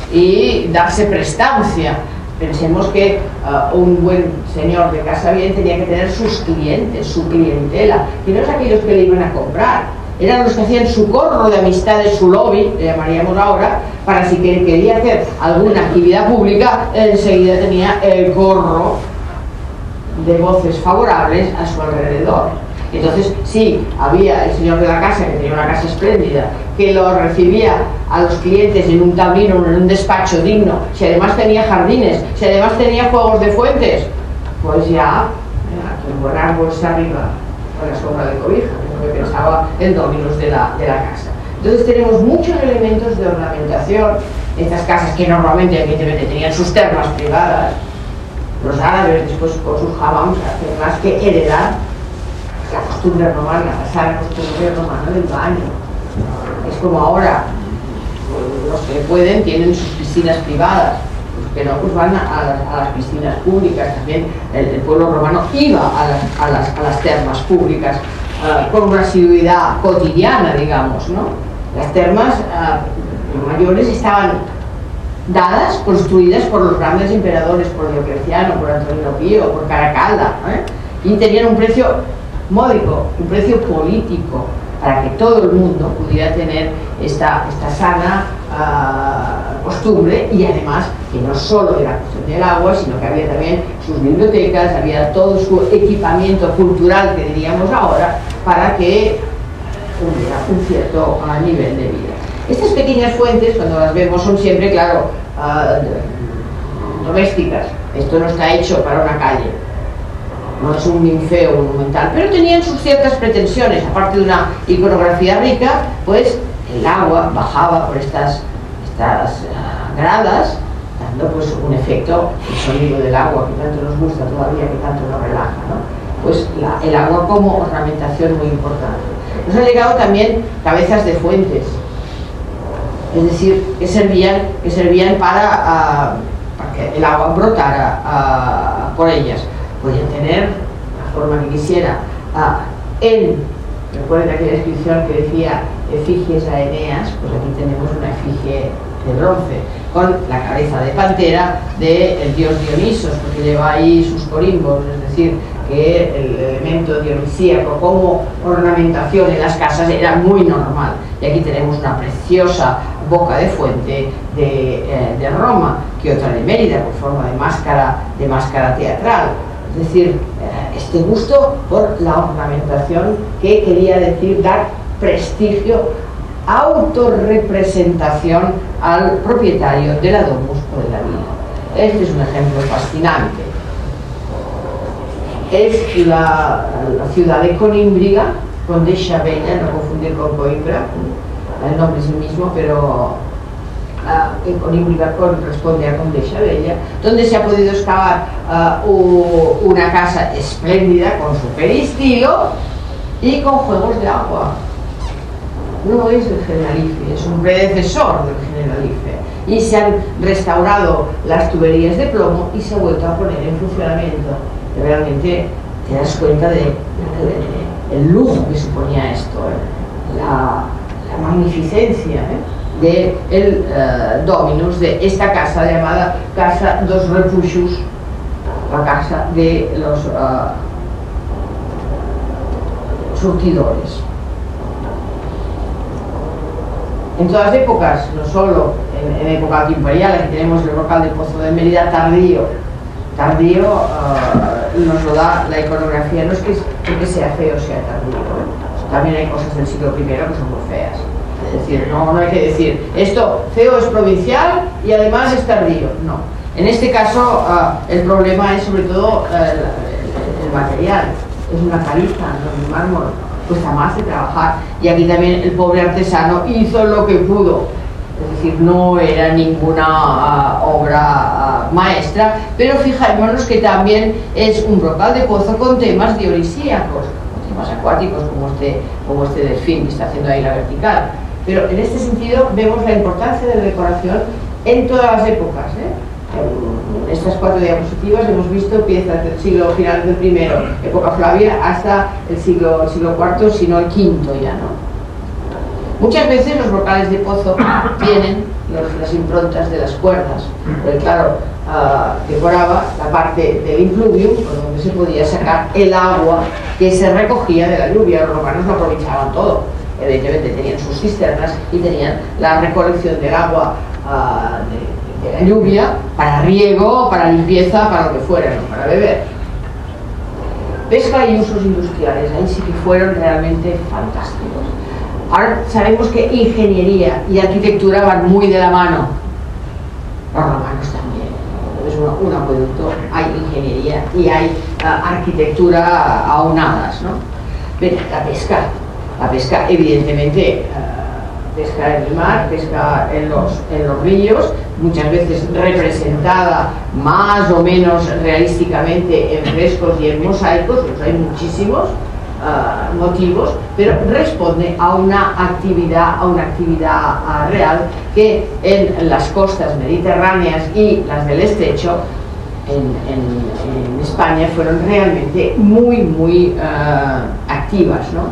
C: y darse prestancia. Pensemos que uh, un buen señor de casa bien tenía que tener sus clientes, su clientela, que no es aquellos que le iban a comprar, eran los que hacían su corro de amistades, su lobby, le llamaríamos ahora, para si quería hacer alguna actividad pública, enseguida tenía el corro de voces favorables a su alrededor. Entonces, sí, había el señor de la casa, que tenía una casa espléndida, que lo recibía a los clientes en un tablino, en un despacho digno, si además tenía jardines, si además tenía juegos de fuentes, pues ya, que un buen árbol se arriba con la sombra de cobija, es lo que pensaba el dominus de la, de la casa. Entonces tenemos muchos elementos de ornamentación, estas casas que normalmente, evidentemente, tenían sus termas privadas. Los árabes después con sus hammams hacen más que heredar la costumbre romana, la sana costumbre romana del baño. Es como ahora, los que pueden tienen sus piscinas privadas, los que no pues van a, a, a las piscinas públicas. También el, el pueblo romano iba a las, a las, a las termas públicas uh, con una asiduidad cotidiana, digamos, ¿no? Las termas uh, mayores estaban dadas, construidas por los grandes emperadores, por Diocleciano, por Antonino Pío, por Caracalla, ¿eh? Y tenían un precio módico, un precio político, para que todo el mundo pudiera tener esta, esta sana uh, costumbre, y además que no solo era cuestión del agua, sino que había también sus bibliotecas, había todo su equipamiento cultural, que diríamos ahora, para que hubiera un cierto uh, nivel de vida. Estas pequeñas fuentes, cuando las vemos, son siempre, claro, uh, domésticas. Esto no está hecho para una calle, no es un ninfeo monumental, pero tenían sus ciertas pretensiones. Aparte de una iconografía rica, pues el agua bajaba por estas, estas uh, gradas, dando pues un efecto, el sonido del agua que tanto nos gusta todavía, que tanto nos relaja, ¿no? Pues la, el agua como ornamentación muy importante. Nos han llegado también cabezas de fuentes, es decir, que servían, que servían para, uh, para que el agua brotara uh, por ellas. Podían tener la forma que quisiera. Uh, en, recuerden aquella descripción que decía efigies a Eneas, pues aquí tenemos una efigie de bronce, con la cabeza de pantera del dios Dionisos, porque lleva ahí sus corimbos, es decir, que el elemento dionisíaco como ornamentación en las casas era muy normal. Y aquí tenemos una preciosa boca de fuente de, eh, de Roma, que otra de Mérida, con forma de máscara, de máscara teatral. Es decir, eh, este gusto por la ornamentación, que quería decir dar prestigio, autorrepresentación al propietario de la domus o de la villa. Este es un ejemplo fascinante. Es la, la ciudad de Conímbriga, Condesa Bella, no confundir con Coimbra, el nombre es el mismo, pero uh, en Conímbriga corresponde a Condesa Bella, donde se ha podido excavar uh, una casa espléndida con su peristilo y con juegos de agua. No es el Generalife, es un predecesor del Generalife, y se han restaurado las tuberías de plomo y se ha vuelto a poner en funcionamiento. Realmente te das cuenta de, de, de el lujo que suponía esto, ¿eh? la, la magnificencia, ¿eh? de el uh, dominus de esta casa llamada Casa dos Refugios, la casa de los uh, surtidores. En todas épocas, no solo en, en época imperial, aquí tenemos el local del Pozo de Mérida tardío. Tardío uh, nos lo da la iconografía, no es que, es que sea feo o sea tardío, ¿eh? También hay cosas del siglo primero que son muy feas. Es decir, no, no hay que decir, esto, Ceo es provincial y además es tardío, no. En este caso, uh, el problema es sobre todo uh, el, el material, es una caliza, no es mármol, cuesta más de trabajar, y aquí también el pobre artesano hizo lo que pudo, es decir, no era ninguna uh, obra uh, maestra, pero fijémonos que también es un brocal de pozo con temas dionisíacos, temas acuáticos como este, como este delfín que está haciendo ahí la vertical. Pero en este sentido vemos la importancia de la decoración en todas las épocas, ¿eh? En estas cuatro diapositivas hemos visto piezas del siglo final del primero, época Flavia, hasta el siglo, el siglo cuarto, si no el quinto ya, ¿no? Muchas veces los brocales de pozo tienen los, las improntas de las cuerdas, porque claro, uh, decoraba la parte del impluvium, por donde se podía sacar el agua que se recogía de la lluvia. Los romanos lo aprovechaban todo, evidentemente tenían sus cisternas y tenían la recolección del agua uh, de, de la lluvia para riego, para limpieza, para lo que fuera, no para beber. Pesca y usos industriales, ahí sí que fueron realmente fantásticos. Ahora sabemos que ingeniería y arquitectura van muy de la mano. Los romanos también. Es un, un acueducto, hay ingeniería y hay uh, arquitectura aunadas, ¿no? Pero la pesca, la pesca evidentemente, uh, pesca en el mar, pesca en los, en los ríos, muchas veces representada más o menos realísticamente en frescos y en mosaicos, pues hay muchísimos Uh, motivos, pero responde a una actividad, a una actividad uh, real que en las costas mediterráneas y las del estrecho en, en, en España fueron realmente muy, muy uh, activas, ¿no?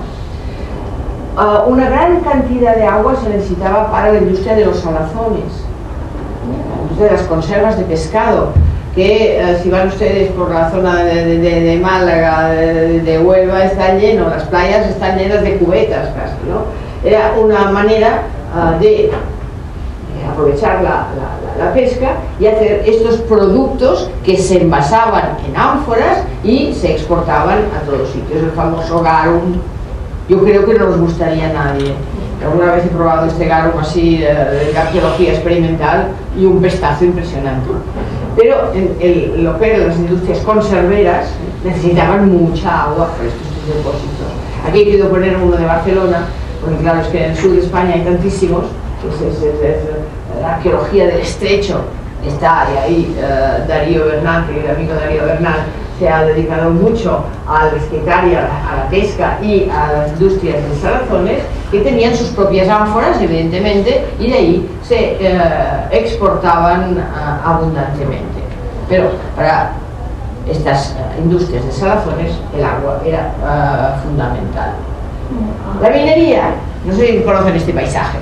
C: Uh, una gran cantidad de agua se necesitaba para la industria de los salazones, la industria de las conservas de pescado, que eh, si van ustedes por la zona de, de, de Málaga, de, de Huelva, está lleno, las playas están llenas de cubetas casi, ¿no? Era una manera uh, de, de aprovechar la, la, la pesca y hacer estos productos que se envasaban en ánforas y se exportaban a todos sitios. El famoso garum, yo creo que no nos gustaría a nadie. Alguna vez he probado este garum así de arqueología experimental y un pestazo impresionante. Pero en, el, lo que eran las industrias conserveras necesitaban mucha agua para estos, estos depósitos. Aquí he querido poner uno de Barcelona, porque claro, es que en el sur de España hay tantísimos, pues es, es, es, la arqueología del estrecho está, y ahí uh, Darío Bernal, que el amigo Darío Bernal, se ha dedicado mucho al pescar y a la, a la pesca y a las industrias de salazones, que tenían sus propias ánforas, evidentemente, y de ahí se eh, exportaban uh, abundantemente. Pero para estas uh, industrias de salazones el agua era uh, fundamental. La minería, no sé si conocen este paisaje,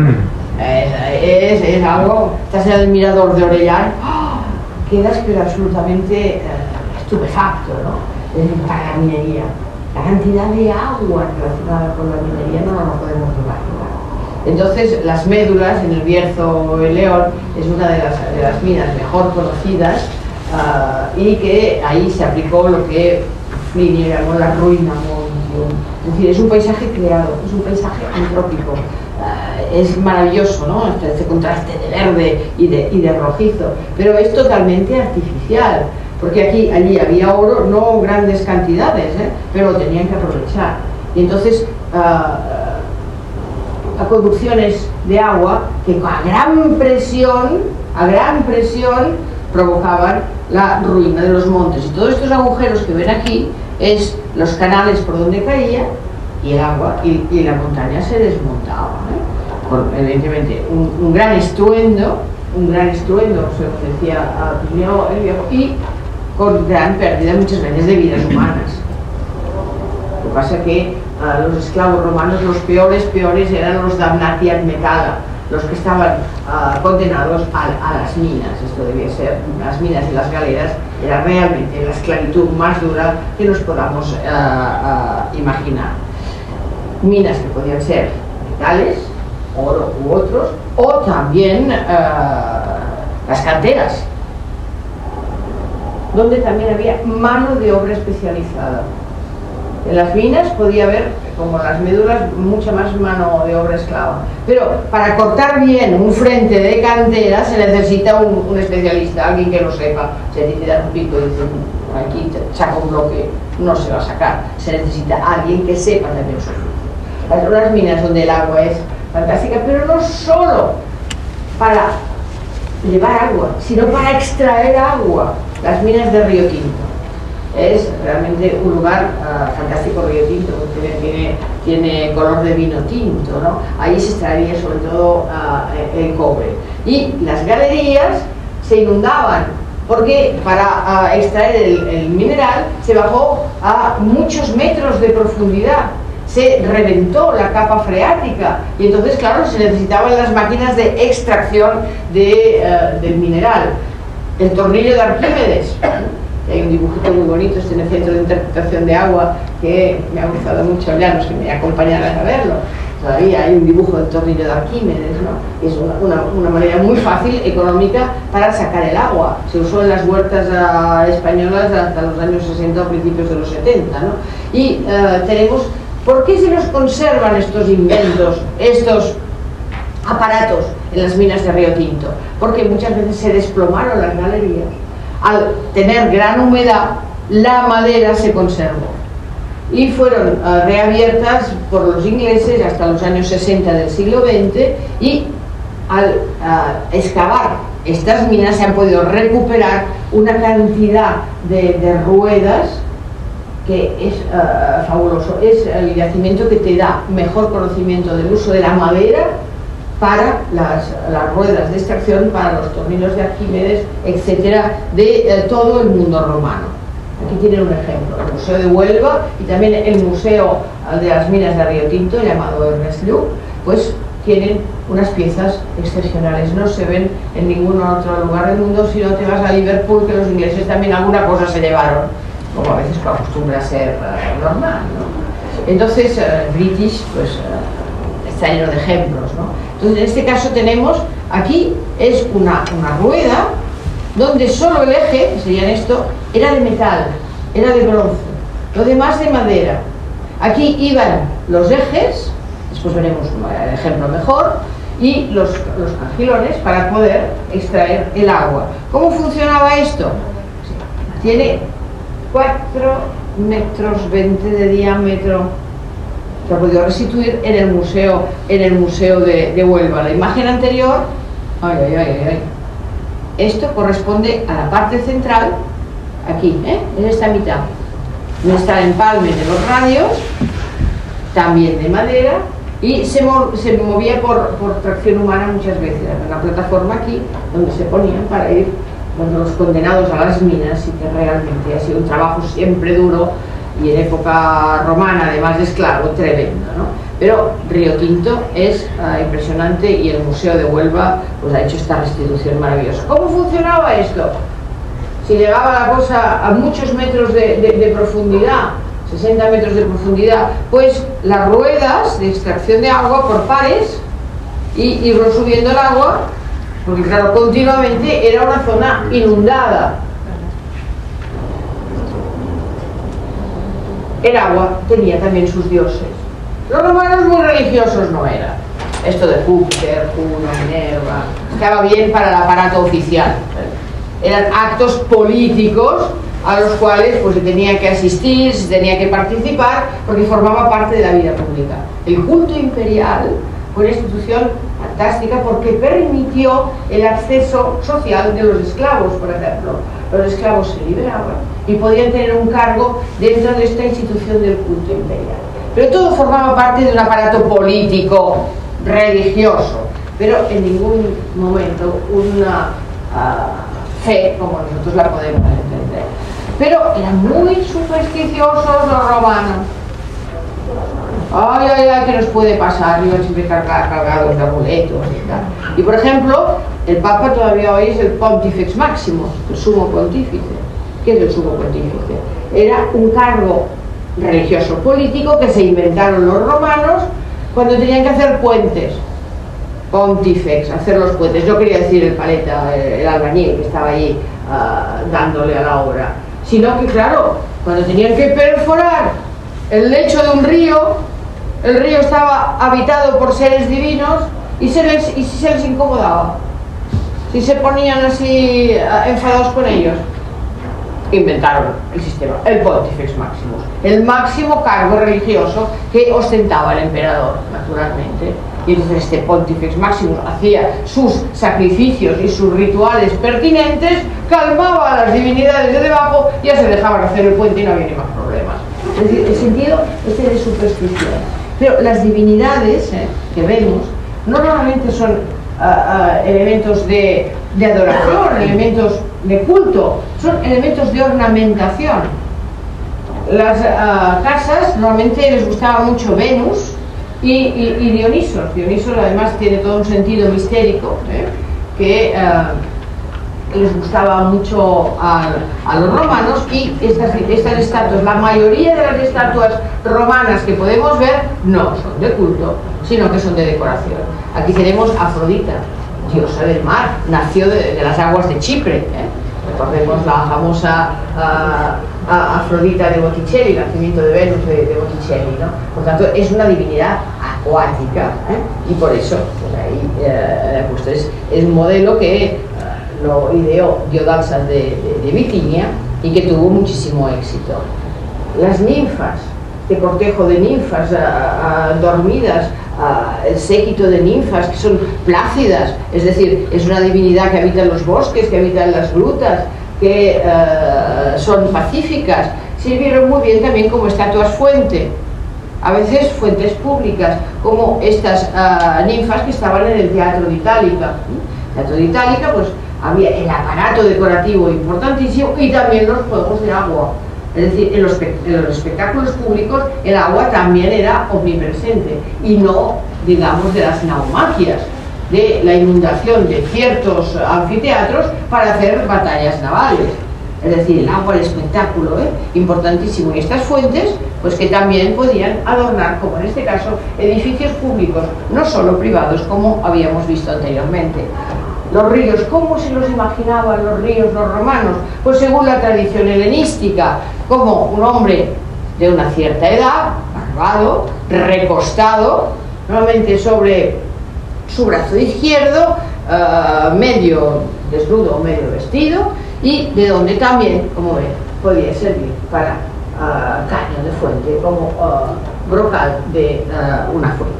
C: es, es, es algo, estás en el mirador de Orellán, ¡oh! Quedas pero absolutamente uh, estupefacto, ¿no? Para la minería. La cantidad de agua relacionada con la minería no nos lo podemos imaginar. Entonces, las médulas en el Bierzo y León es una de las, de las minas mejor conocidas uh, y que ahí se aplicó lo que Plinio llamó la ruina montium. Es decir, es un paisaje creado, es un paisaje antrópico. Uh, es maravilloso, ¿no? Este, este contraste de verde y de, y de rojizo, pero es totalmente artificial. Porque aquí, allí había oro, no grandes cantidades, ¿eh? Pero lo tenían que aprovechar. Y entonces, uh, acueducciones de agua que a gran presión, a gran presión, provocaban la ruina de los montes. Y todos estos agujeros que ven aquí es los canales por donde caía y el agua y, y la montaña se desmontaba, ¿eh? Por, evidentemente, un, un gran estruendo, un gran estruendo, se decía a Plinio el Viejo, y con gran pérdida muchas veces de vidas humanas. Lo que pasa es que uh, los esclavos romanos, los peores, peores eran los damnati ad metallo, los que estaban uh, condenados a, a las minas. Esto debía ser, las minas y las galeras era realmente la esclavitud más dura que nos podamos uh, uh, imaginar. Minas que podían ser metales, oro u otros, o también uh, las canteras, donde también había mano de obra especializada. En las minas podía haber, como las médulas, mucha más mano de obra esclava. Pero para cortar bien un frente de cantera se necesita un, un especialista, alguien que lo sepa. Se dice dar un pico y dice, aquí saca un bloque, no se va a sacar. Se necesita alguien que sepa también su oficio. Hay unas minas donde el agua es fantástica, pero no solo para llevar agua, sino para extraer agua. Las minas de Río Tinto. Es realmente un lugar uh, fantástico, Río Tinto, porque tiene, tiene color de vino tinto, ¿no? Ahí se extraería sobre todo uh, el cobre. Y las galerías se inundaban, porque para uh, extraer el, el mineral se bajó a muchos metros de profundidad. Se reventó la capa freática y entonces, claro, se necesitaban las máquinas de extracción de, uh, del mineral. El tornillo de Arquímedes. Hay un dibujito muy bonito, este en el Centro de Interpretación de Agua, que me ha gustado mucho, ya los que me acompañaran a verlo. Todavía hay un dibujo del tornillo de Arquímedes, ¿no? Es una, una, una manera muy fácil, económica, para sacar el agua. Se usó en las huertas uh, españolas hasta los años sesenta o principios de los setenta, ¿no? Y uh, tenemos, ¿por qué se nos conservan estos inventos, estos aparatos en las minas de Río Tinto? Porque muchas veces se desplomaron las galerías. Al tener gran humedad, la madera se conservó y fueron uh, reabiertas por los ingleses hasta los años sesenta del siglo veinte, y al uh, excavar estas minas se han podido recuperar una cantidad de, de ruedas que es uh, fabuloso. Es el yacimiento que te da mejor conocimiento del uso de la madera para las, las ruedas de extracción, para los tornillos de Arquímedes, etcétera, de eh, todo el mundo romano. Aquí tienen un ejemplo, el Museo de Huelva y también el Museo de las Minas de Río Tinto, llamado Ernest Lluch, pues tienen unas piezas excepcionales, no se ven en ningún otro lugar del mundo. Si no te vas a Liverpool, que los ingleses también alguna cosa se llevaron, como a veces acostumbra ser uh, normal, ¿no? Entonces, uh, British, pues uh, está lleno de ejemplos, ¿no? Entonces, en este caso tenemos, aquí es una, una rueda donde solo el eje, que serían esto, era de metal, era de bronce, lo demás de madera. Aquí iban los ejes, después veremos el ejemplo mejor, y los, los cajilones para poder extraer el agua. ¿Cómo funcionaba esto? Tiene cuatro metros veinte de diámetro. Se ha podido restituir en el museo, en el museo de, de Huelva. La imagen anterior, ay, ay, ay, ay, esto corresponde a la parte central, aquí, ¿eh? En esta mitad, donde está el empalme de los radios, también de madera, y se, mov, se movía por, por tracción humana muchas veces. Era una plataforma aquí donde se ponían para ir cuando los condenados a las minas, y que realmente ha sido un trabajo siempre duro, y en época romana, además de esclavo, tremendo, ¿no? Pero Río Tinto es uh, impresionante, y el Museo de Huelva pues ha hecho esta restitución maravillosa. ¿Cómo funcionaba esto? Si llegaba la cosa a muchos metros de, de, de profundidad, sesenta metros de profundidad, pues las ruedas de extracción de agua por pares, y irlo subiendo el agua, porque claro, continuamente era una zona inundada. El agua tenía también sus dioses. Los romanos muy religiosos no eran. Esto de Júpiter, Juno, Minerva, estaba bien para el aparato oficial. Eran actos políticos a los cuales pues, se tenía que asistir, se tenía que participar, porque formaba parte de la vida pública. El culto imperial fue una institución fantástica porque permitió el acceso social de los esclavos, por ejemplo. Los esclavos se liberaban y podían tener un cargo dentro de esta institución del culto imperial. Pero todo formaba parte de un aparato político, religioso, pero en ningún momento una uh, fe como nosotros la podemos entender. Pero eran muy supersticiosos los romanos. Ay, ay, ay, ¿qué nos puede pasar? Iban siempre cargados de amuletos y tal. Y por ejemplo, el Papa todavía hoy es el Pontifex Maximus, el sumo pontífice. ¿Qué es el sumo pontífice? Era un cargo religioso político que se inventaron los romanos cuando tenían que hacer puentes. Pontifex, hacer los puentes. Yo quería decir el paleta, el albañil que estaba allí uh, dándole a la obra. Sino que, claro, cuando tenían que perforar el lecho de un río, el río estaba habitado por seres divinos y, se les, y si se les incomodaba, si se ponían así enfadados con ellos, inventaron el sistema, el Pontifex Maximus, el máximo cargo religioso que ostentaba el emperador, naturalmente. Y entonces este Pontifex Maximus hacía sus sacrificios y sus rituales pertinentes, calmaba a las divinidades de debajo, ya se dejaban hacer el puente y no había ni más problemas. Es decir, el sentido este de superstición. Pero las divinidades eh, que vemos no normalmente son uh, uh, elementos de, de adoración, elementos de culto, son elementos de ornamentación. Las uh, casas normalmente les gustaba mucho Venus y, y, y Dionisos. Dionisos además tiene todo un sentido mistérico, ¿eh? que uh, les gustaba mucho a, a los romanos, y estas, estas estatuas, la mayoría de las estatuas romanas que podemos ver no son de culto, sino que son de decoración. Aquí tenemos Afrodita, diosa del mar, nació de, de las aguas de Chipre, ¿eh? Recordemos la famosa uh, uh, Afrodita de Botticelli, el nacimiento de Venus de, de Botticelli, ¿no? Por tanto, es una divinidad acuática, ¿eh? Y por eso, pues ahí, uh, pues es, es un modelo que uh, lo ideó Diodalsas de, de, de Bitinia y que tuvo muchísimo éxito. Las ninfas, este cortejo de ninfas uh, uh, dormidas, Uh, el séquito de ninfas que son plácidas, es decir, es una divinidad que habita en los bosques, que habita en las grutas, que uh, son pacíficas, sirvieron muy bien también como estatuas fuente, a veces fuentes públicas, como estas uh, ninfas que estaban en el Teatro d'Italica. El Teatro d'Italica, pues había el aparato decorativo importantísimo y también los juegos de agua. Es decir, en los, en los espectáculos públicos el agua también era omnipresente, y no, digamos, de las naumaquias, de la inundación de ciertos anfiteatros para hacer batallas navales. Es decir, el agua, el espectáculo, ¿eh? Importantísimo. Y estas fuentes, pues que también podían adornar, como en este caso, edificios públicos, no solo privados, como habíamos visto anteriormente. Los ríos, ¿cómo se los imaginaban los ríos los romanos? Pues según la tradición helenística, como un hombre de una cierta edad, barbado, recostado, normalmente sobre su brazo izquierdo, uh, medio desnudo o medio vestido, y de donde también, como ven, podía servir para uh, caño de fuente, como uh, brocal de uh, una fuente.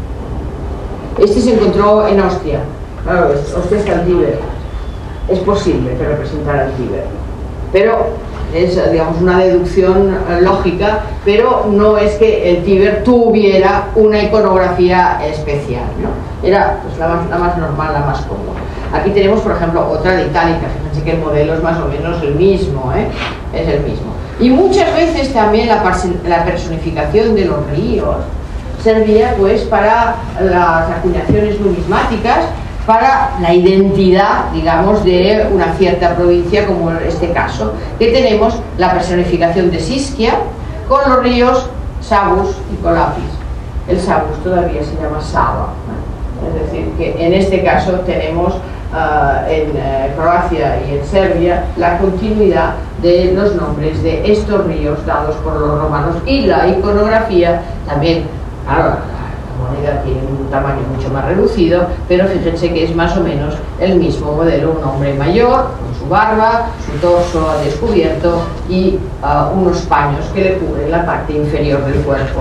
C: Este se encontró en Austria. Claro, Austria está el Tíber. Es posible que representara el Tíber, pero es, digamos, una deducción lógica, pero no es que el Tíber tuviera una iconografía especial, ¿no? Era pues, la, más, la más normal, la más común. Aquí tenemos, por ejemplo, otra de Itálica. Fíjense que el modelo es más o menos el mismo, ¿eh? Es el mismo. Y muchas veces también la, la personificación de los ríos servía pues para las acuñaciones numismáticas, para la identidad, digamos, de una cierta provincia, como en este caso, que tenemos la personificación de Siscia con los ríos Savus y Colapis. El Savus todavía se llama Sava, ¿no? Es decir, que en este caso tenemos uh, en uh, Croacia y en Serbia la continuidad de los nombres de estos ríos dados por los romanos, y la iconografía también. Claro, la moneda tiene un tamaño mucho más reducido, pero fíjense que es más o menos el mismo modelo: un hombre mayor con su barba, su torso al descubierto y uh, unos paños que le cubren la parte inferior del cuerpo.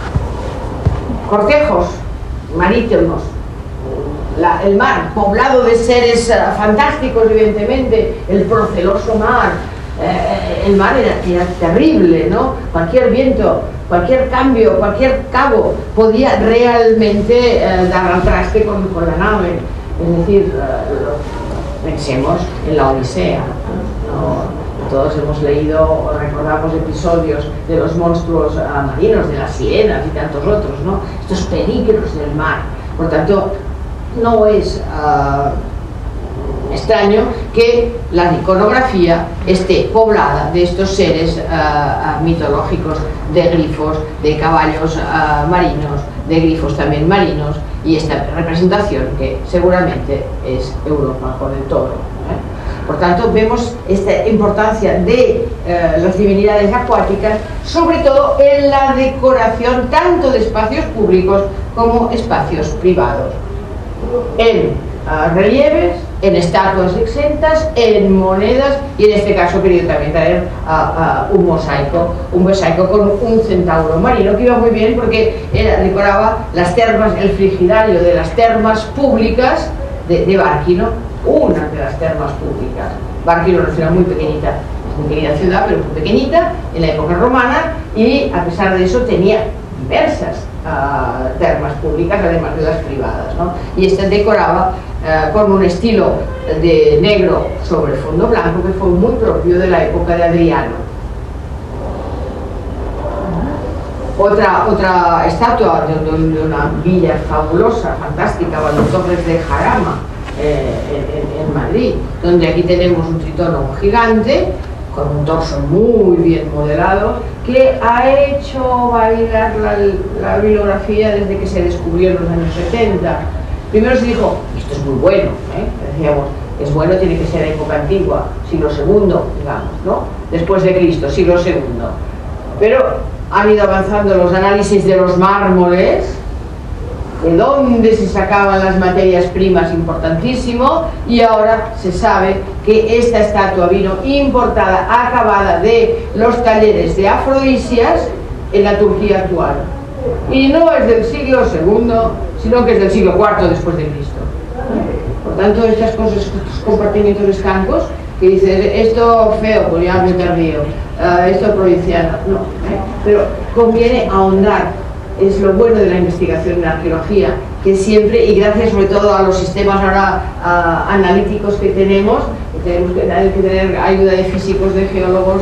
C: Cortejos marítimos, la, el mar poblado de seres uh, fantásticos, evidentemente, el proceloso mar. Eh, el mar era, era terrible, ¿no? Cualquier viento, cualquier cambio, cualquier cabo podía realmente eh, dar al traste con, con la nave. Es decir, eh, pensemos en la Odisea, ¿no? Todos hemos leído o recordamos episodios de los monstruos uh, marinos, de las sirenas y tantos otros, ¿no? Estos peligros del mar. Por tanto, no es uh, extraño que la iconografía esté poblada de estos seres uh, uh, mitológicos, de grifos, de caballos uh, marinos, de grifos también marinos, y esta representación que seguramente es Europa con el toro, ¿eh? Por tanto, vemos esta importancia de eh, las divinidades acuáticas, sobre todo en la decoración tanto de espacios públicos como espacios privados. En uh, relieves, en estatuas exentas, en monedas y en este caso he querido también traer uh, uh, un mosaico, un mosaico con un centauro marino que iba muy bien porque era, decoraba las termas, el frigidario de las termas públicas de, de Bárquino, una de las termas públicas. Bárquino es una ciudad muy pequeñita, es muy pequeña ciudad pero muy pequeñita en la época romana y a pesar de eso tenía diversas Uh, termas públicas, además de las privadas, ¿no? Y esta decoraba uh, con un estilo de negro sobre fondo blanco que fue muy propio de la época de Adriano. Otra, otra estatua de, de, de una villa fabulosa, fantástica, Las Torres de Jarama, eh, en, en Madrid, donde aquí tenemos un tritono gigante con un torso muy bien modelado, que ha hecho bailar la, la bibliografía desde que se descubrió en los años setenta. Primero se dijo, esto es muy bueno, ¿eh? Decíamos, es bueno, tiene que ser época antigua, siglo segundo, digamos, ¿no? Después de Cristo, siglo segundo. Pero han ido avanzando los análisis de los mármoles, de dónde se sacaban las materias primas, importantísimo, y ahora se sabe que esta estatua vino importada, acabada de los talleres de Afrodisias en la Turquía actual. Y no es del siglo segundo, sino que es del siglo cuarto después de Cristo. Por tanto, estas cosas, estos compartimientos estancos, que dices, esto feo, pues ya me tardío, uh, esto provinciano, no, ¿eh? Pero conviene ahondar. Es lo bueno de la investigación en la arqueología, que siempre, y gracias sobre todo a los sistemas ahora uh, analíticos que tenemos, que tenemos que, hay que tener ayuda de físicos, de geólogos,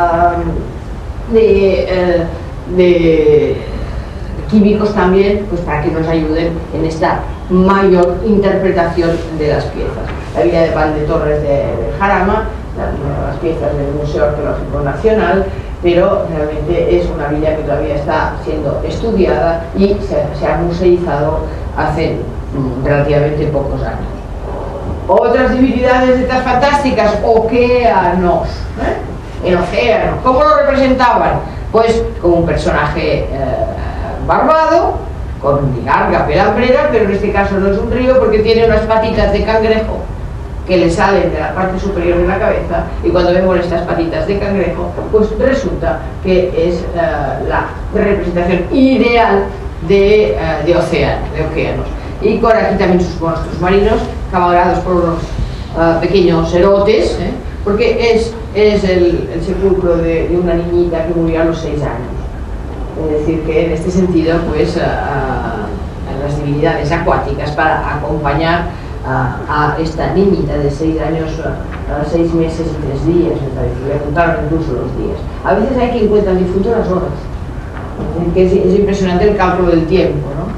C: uh, de, uh, de químicos también, pues para que nos ayuden en esta mayor interpretación de las piezas. La villa de Valdetorres de, de Jarama, las piezas del Museo Arqueológico Nacional, pero realmente es una villa que todavía está siendo estudiada y se, se ha museizado hace mm, relativamente pocos años. Otras divinidades de estas fantásticas, océanos, ¿eh? El océano, ¿cómo lo representaban? Pues como un personaje eh, barbado, con larga pelambrera, pero en este caso no es un río porque tiene unas patitas de cangrejo que le salen de la parte superior de la cabeza, y cuando vemos estas patitas de cangrejo, pues resulta que es uh, la representación ideal de, uh, de, océano, de océanos. Y con aquí también sus monstruos marinos, cabalgados por unos uh, pequeños erotes, ¿eh? Porque es, es el, el sepulcro de, de una niñita que murió a los seis años. Es decir, que en este sentido, pues, uh, uh, las divinidades acuáticas para acompañar A, a esta niñita de seis años, a seis meses y tres días, me parece, le contaron incluso los días. A veces hay que encuentran difunto las horas, que es, es impresionante el cálculo del tiempo, ¿no?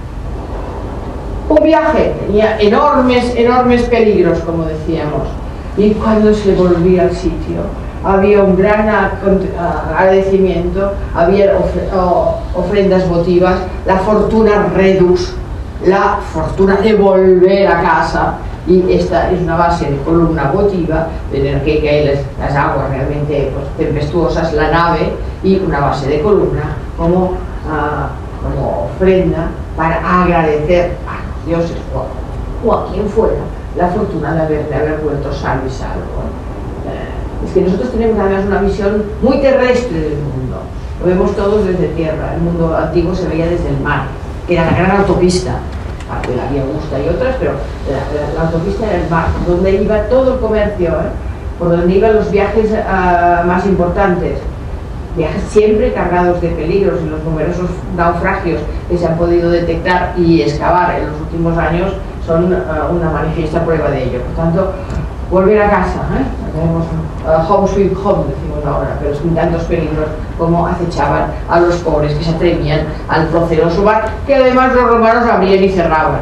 C: Un viaje tenía enormes, enormes peligros, como decíamos, y cuando se volvía al sitio había un gran agradecimiento, había ofre, ofrendas votivas, la fortuna redux, la fortuna de volver a casa, y esta es una base de columna votiva, de tener que caer las, las aguas realmente pues, tempestuosas, la nave, y una base de columna como, uh, como ofrenda para agradecer a los dioses o, o a quien fuera la fortuna de haber, de haber vuelto sano y salvo. Uh, es que nosotros tenemos además una visión muy terrestre del mundo, lo vemos todos desde tierra. El mundo antiguo se veía desde el mar, que era la gran autopista, parte de la vía Augusta y otras, pero la, la, la autopista era el mar, donde iba todo el comercio, ¿eh? Por donde iban los viajes uh, más importantes, viajes siempre cargados de peligros, y los numerosos naufragios que se han podido detectar y excavar en los últimos años son uh, una manifiesta prueba de ello. Por tanto, volver a casa, ¿eh? Tenemos uh, home sweet home, decimos ahora, pero sin tantos peligros como acechaban a los pobres que se atrevían al proceloso mar, que además los romanos abrían y cerraban.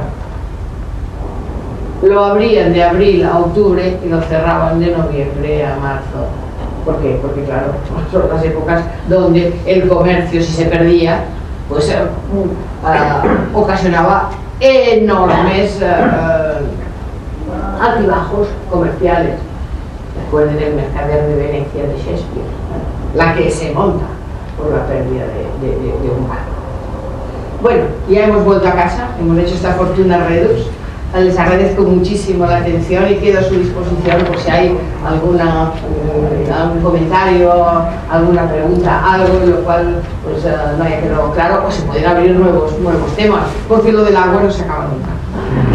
C: Lo abrían de abril a octubre y lo cerraban de noviembre a marzo. ¿Por qué? Porque claro, son las épocas donde el comercio, si se perdía, pues uh, uh, ocasionaba enormes uh, altibajos comerciales. recuerden el Mercader de Venecia de Shakespeare, ¿no? La que se monta por la pérdida de, de, de, de un barco. Bueno, ya hemos vuelto a casa, hemos hecho esta Fortuna Redux. Les agradezco muchísimo la atención y quedo a su disposición por si hay alguna, eh, algún comentario, alguna pregunta, algo en lo cual pues, uh, no haya quedado claro, o se pueden abrir nuevos, nuevos temas, porque lo del agua no se acaba nunca.